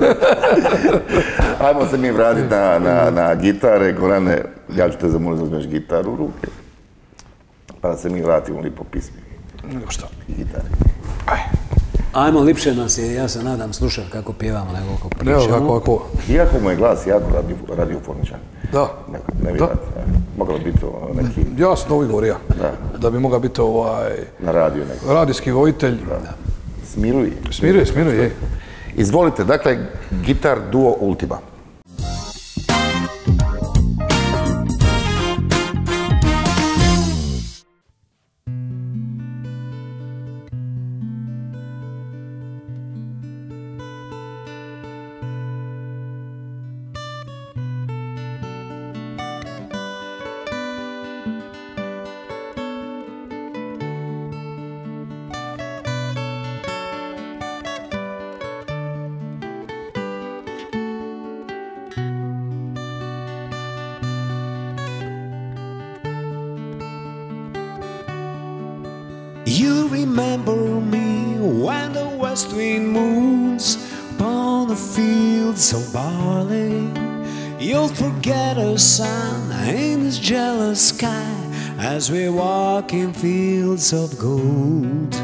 Ajmo se mi vratiti na gitare. Gorane, ja ću te zamoliti da uzmeš gitaru u ruke. Pa da se mi vratimo lipo pismi. Nego šta? Gitare. Ajmo, lipše nas je, ja se nadam, slušati kako pjevamo nego kako pričamo. Evo kako, kako. Iako mu je glas jako radioforničan. Da. Ne vjerati. Mogao biti neki... Ja sam Novi Gorija. Da bi mogao biti ovaj... Na radiju neko. Radijski vojitelj. Smiruje. Smiruje, smiruje. Izvolite, dakle, gitar duo Ultima. You remember me when the west wind moves upon the fields of barley. You'll forget our sun in this jealous sky as we walk in fields of gold.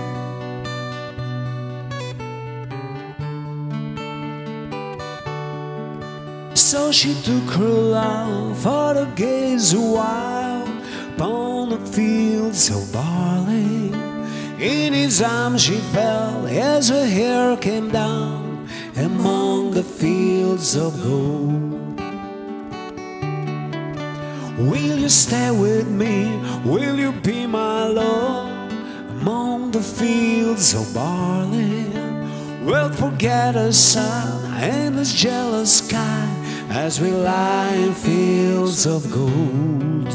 So she took her love for to gaze a while upon the fields of barley. In his arms she fell as her hair came down among the fields of gold. Will you stay with me? Will you be my love? Among the fields of barley, we'll forget the sun and the jealous sky as we lie in fields of gold.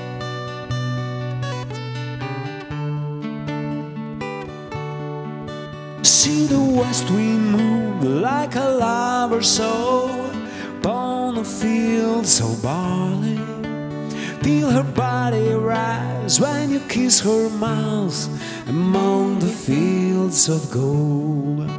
See the west wind move like a lover's soul upon the fields of barley. Feel her body rise when you kiss her mouth among the fields of gold.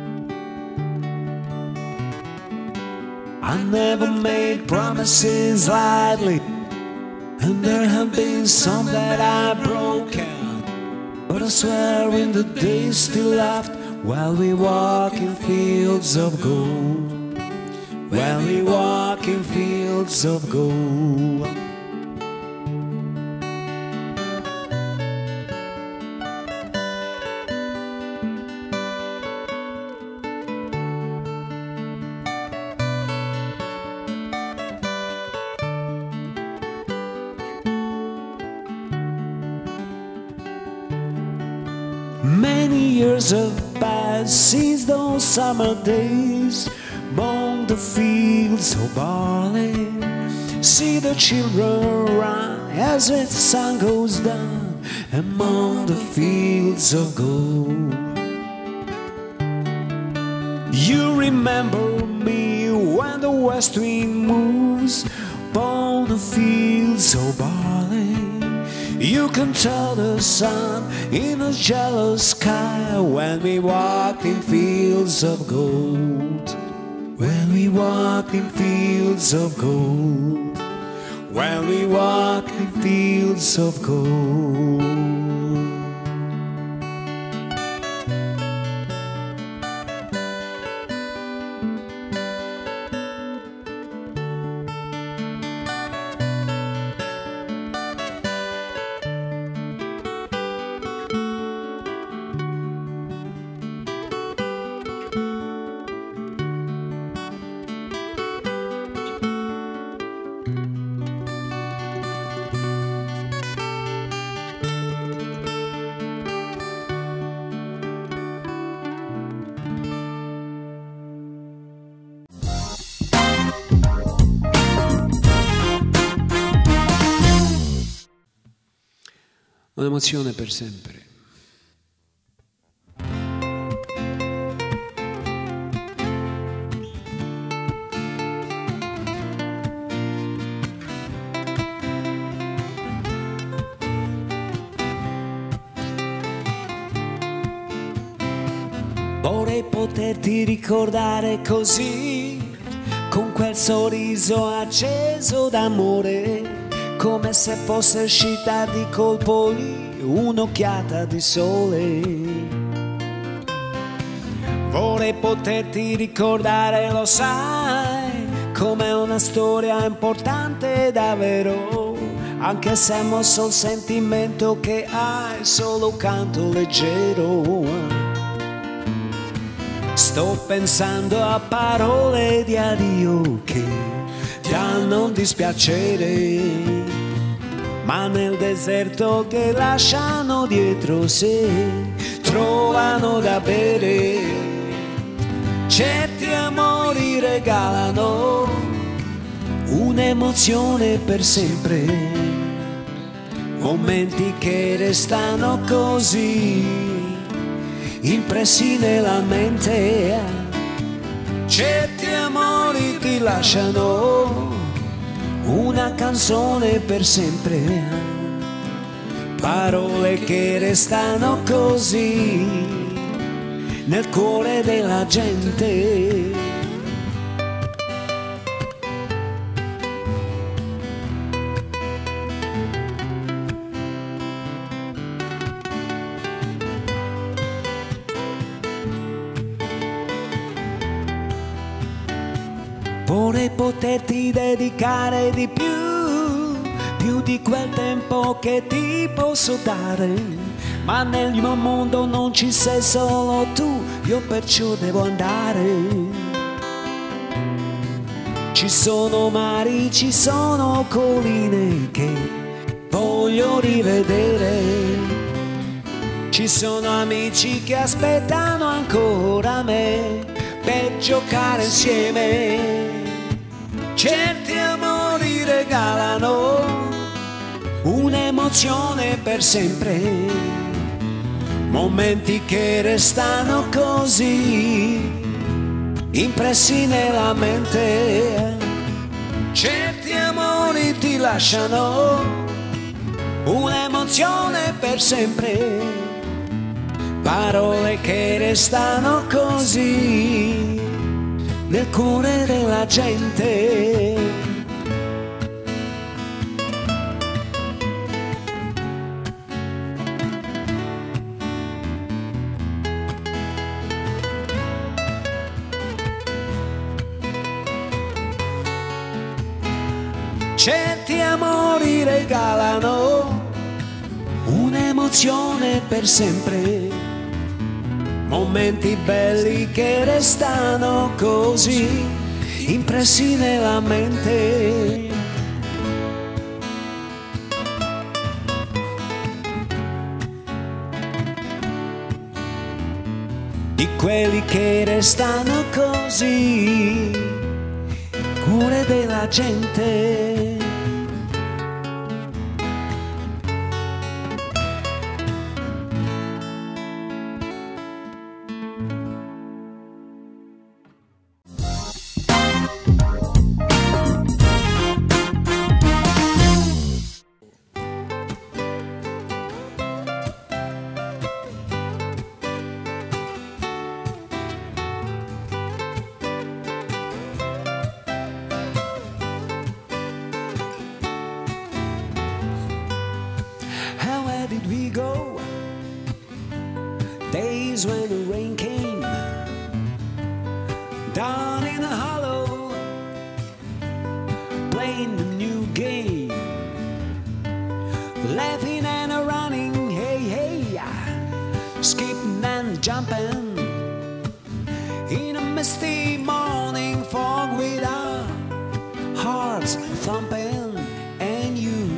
I never made promises lightly, and there have been some that I've broken, but I swear in the days still left while we walk in fields of gold, while we walk in fields of gold. Many years have passed since those summer days among the fields of barley. See the children run as the sun goes down among the fields of gold. You remember me when the west wind moves upon the fields of barley. You can tell the sun in a jealous sky when we walk in fields of gold, when we walk in fields of gold, when we walk in fields of gold. Un'emozione per sempre. Vorrei poterti ricordare così, con quel sorriso acceso d'amore, come se fosse uscita di colpo lì un'occhiata di sole. Vorrei poterti ricordare, lo sai, come una storia importante davvero, anche se è mosso il sentimento che hai, solo un canto leggero. Sto pensando a parole di addio che ti hanno dispiacere, ma nel deserto che lasciano dietro sé trovano da bere. Certi amori regalano un'emozione per sempre, momenti che restano così impressi nella mente. Certi amori ti lasciano una canzone per sempre, parole che restano così nel cuore della gente. Vorrei poterti dedicare di più, più di quel tempo che ti posso dare, ma nel mio mondo non ci sei solo tu, io perciò devo andare. Ci sono mari, ci sono colline che voglio rivedere. Ci sono amici che aspettano ancora me per giocare insieme. Certi amori regalano un'emozione per sempre, momenti che restano così impressi nella mente. Certi amori ti lasciano un'emozione per sempre, parole che restano così nel cuore della gente. Certi amori regalano un'emozione per sempre, momenti belli che restano così impressi nella mente. Di quelli che restano così, cuore della gente. Did we go? Days when the rain came down in the hollow, playing the new game, laughing and running, hey hey, skipping and jumping in a misty morning fog with our hearts thumping, and you,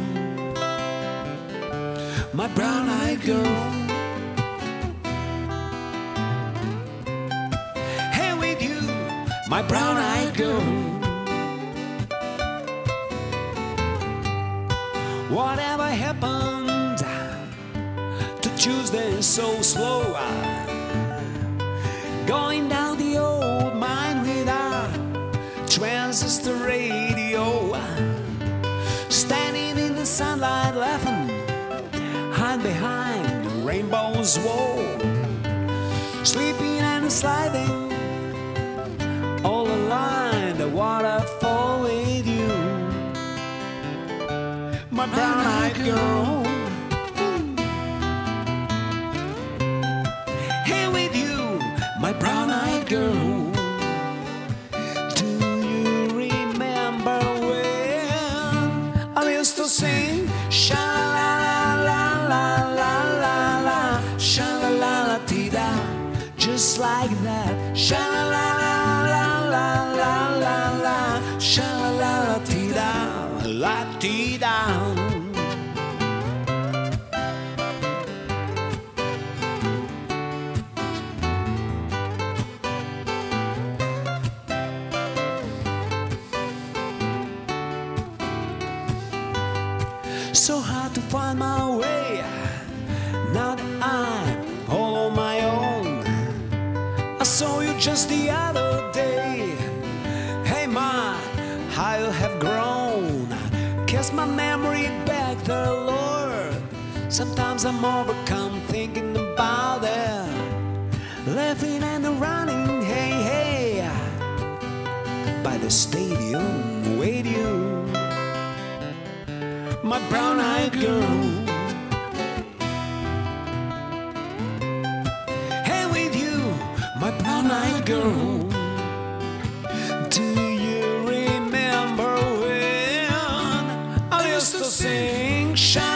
my brown-eyed girl, hey with you, my brown-eyed girl. Whatever happened to Tuesday so slow, going down the old mine with our transistor radio, standing in the sunlight laughing, hide behind the rainbow's wall, sleeping and sliding all along the waterfall with you, my brown-eyed girl. Here with you, my brown-eyed girl. Do you remember when I used to sing sha-la-la-la-la-la-la-la, sha-la-la-la-ti-da, just like that, sha-la-la-la-la-la-la-la, sha-la-la-la-ti-da, la-ti-da. So hard to find my way, now that I'm all on my own. I saw you just the other day, hey ma, how you have grown. Cast my memory back there, Lord. Sometimes I'm overcome thinking about it, laughing and running, hey hey, by the stadium with you, my brown-eyed girl. Hey with you, my brown-eyed girl. Do you remember when I used to sing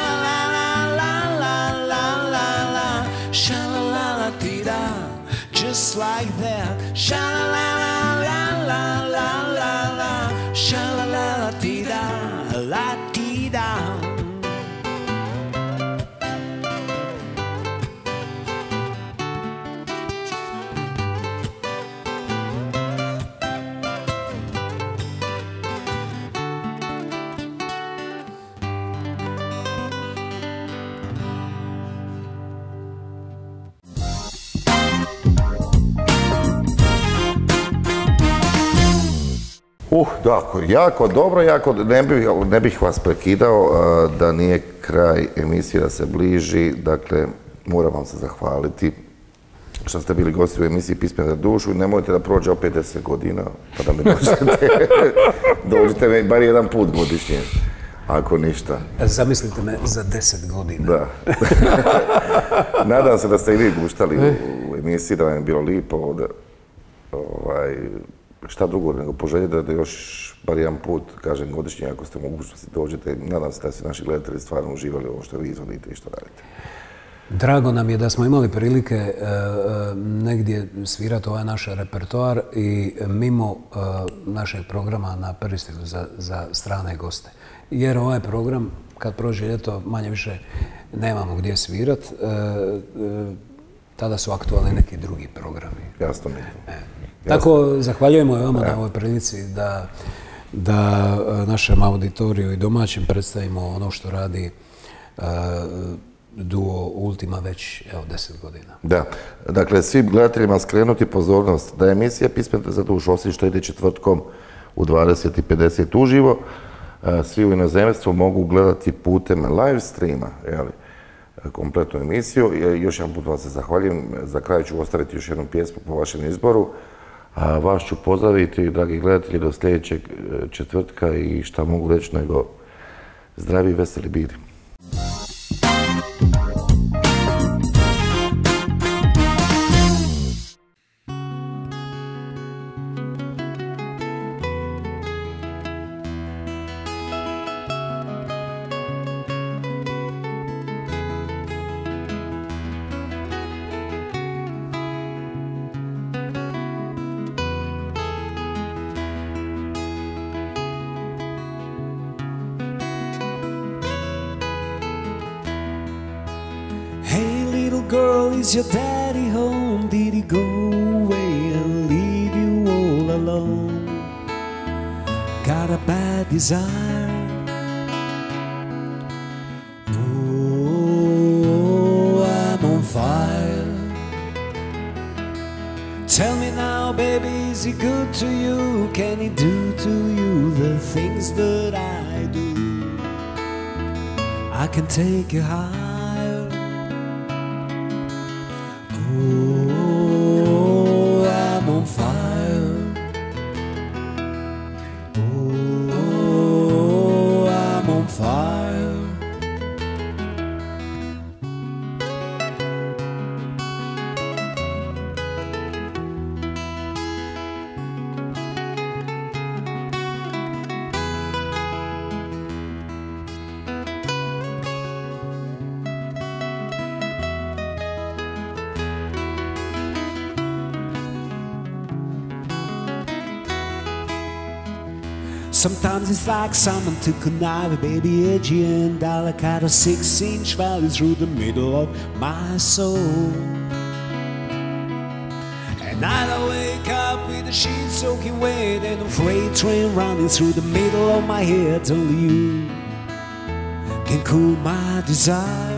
sha-la-la-la-la-la-la, sha-la-la-la-ti-da, just like that, sha-la-la-la-la-la-la-la, sha-la-la-la-ti-da, la-ti-da. Uh, da, jako dobro, jako, ne bih, ne bih vas prekidao da nije kraj emisije, da se bliži, dakle, moram vam se zahvaliti što ste bili gosti u emisiji Pisme za dušu i nemojte da prođe opet deset godina, pa da mi dođete, dođite mi bar jedan put godišnje, ako ništa. Zamislite me za deset godina. Da. Nadam se da ste i vi guštali u emisiji, da vam je bilo lijepo ovdje. Ovaj, šta drugo nego poželjeti da još bar jedan put, kažem, godišnje, ako ste mogućnosti dođete. Nadam se da su naši gledatelji stvarno uživali ovo što vi izvodite i što radite. Drago nam je da smo imali prilike e, negdje svirati ovaj naš repertoar i mimo e, našeg programa na Peristilu za, za strane goste. Jer ovaj program, kad prođe ljeto, manje više nemamo gdje svirati, e, e, tada su aktualni neki drugi programi. Jasno mi je. E. Tako, zahvaljujemo i vama na ovoj prilici da, da našem auditoriju i domaćim predstavimo ono što radi uh, duo Ultima već, evo, deset godina. Da. Dakle, svim gledateljima skrenuti pozornost da je emisija Pisme za dušu, osim što ide četvrtkom u dvadeset i pedeset uživo, uh, svi u inozemstvu mogu gledati putem live streama, jeli, kompletnu emisiju. I još jedan put vam se zahvaljujem. Za kraj ću ostaviti još jednu pjesmu po vašem izboru. A vas ću pozdraviti, dragi gledatelji, do sljedećeg četvrtka i šta mogu reći nego zdravi i veseli bili. Is your daddy home? Did he go away and leave you all alone? Got a bad desire? Oh, I'm on fire. Tell me now, baby, is he good to you? Can he do to you the things that I do? I can take you high. Oh, I'm on fire. Oh, I'm on fire. Sometimes it's like someone took a knife, baby, edgy and delicate, cut a six-inch value through the middle of my soul. At night I wake up with the sheets soaking wet and a freight train running through the middle of my head. Only you can cool my desire.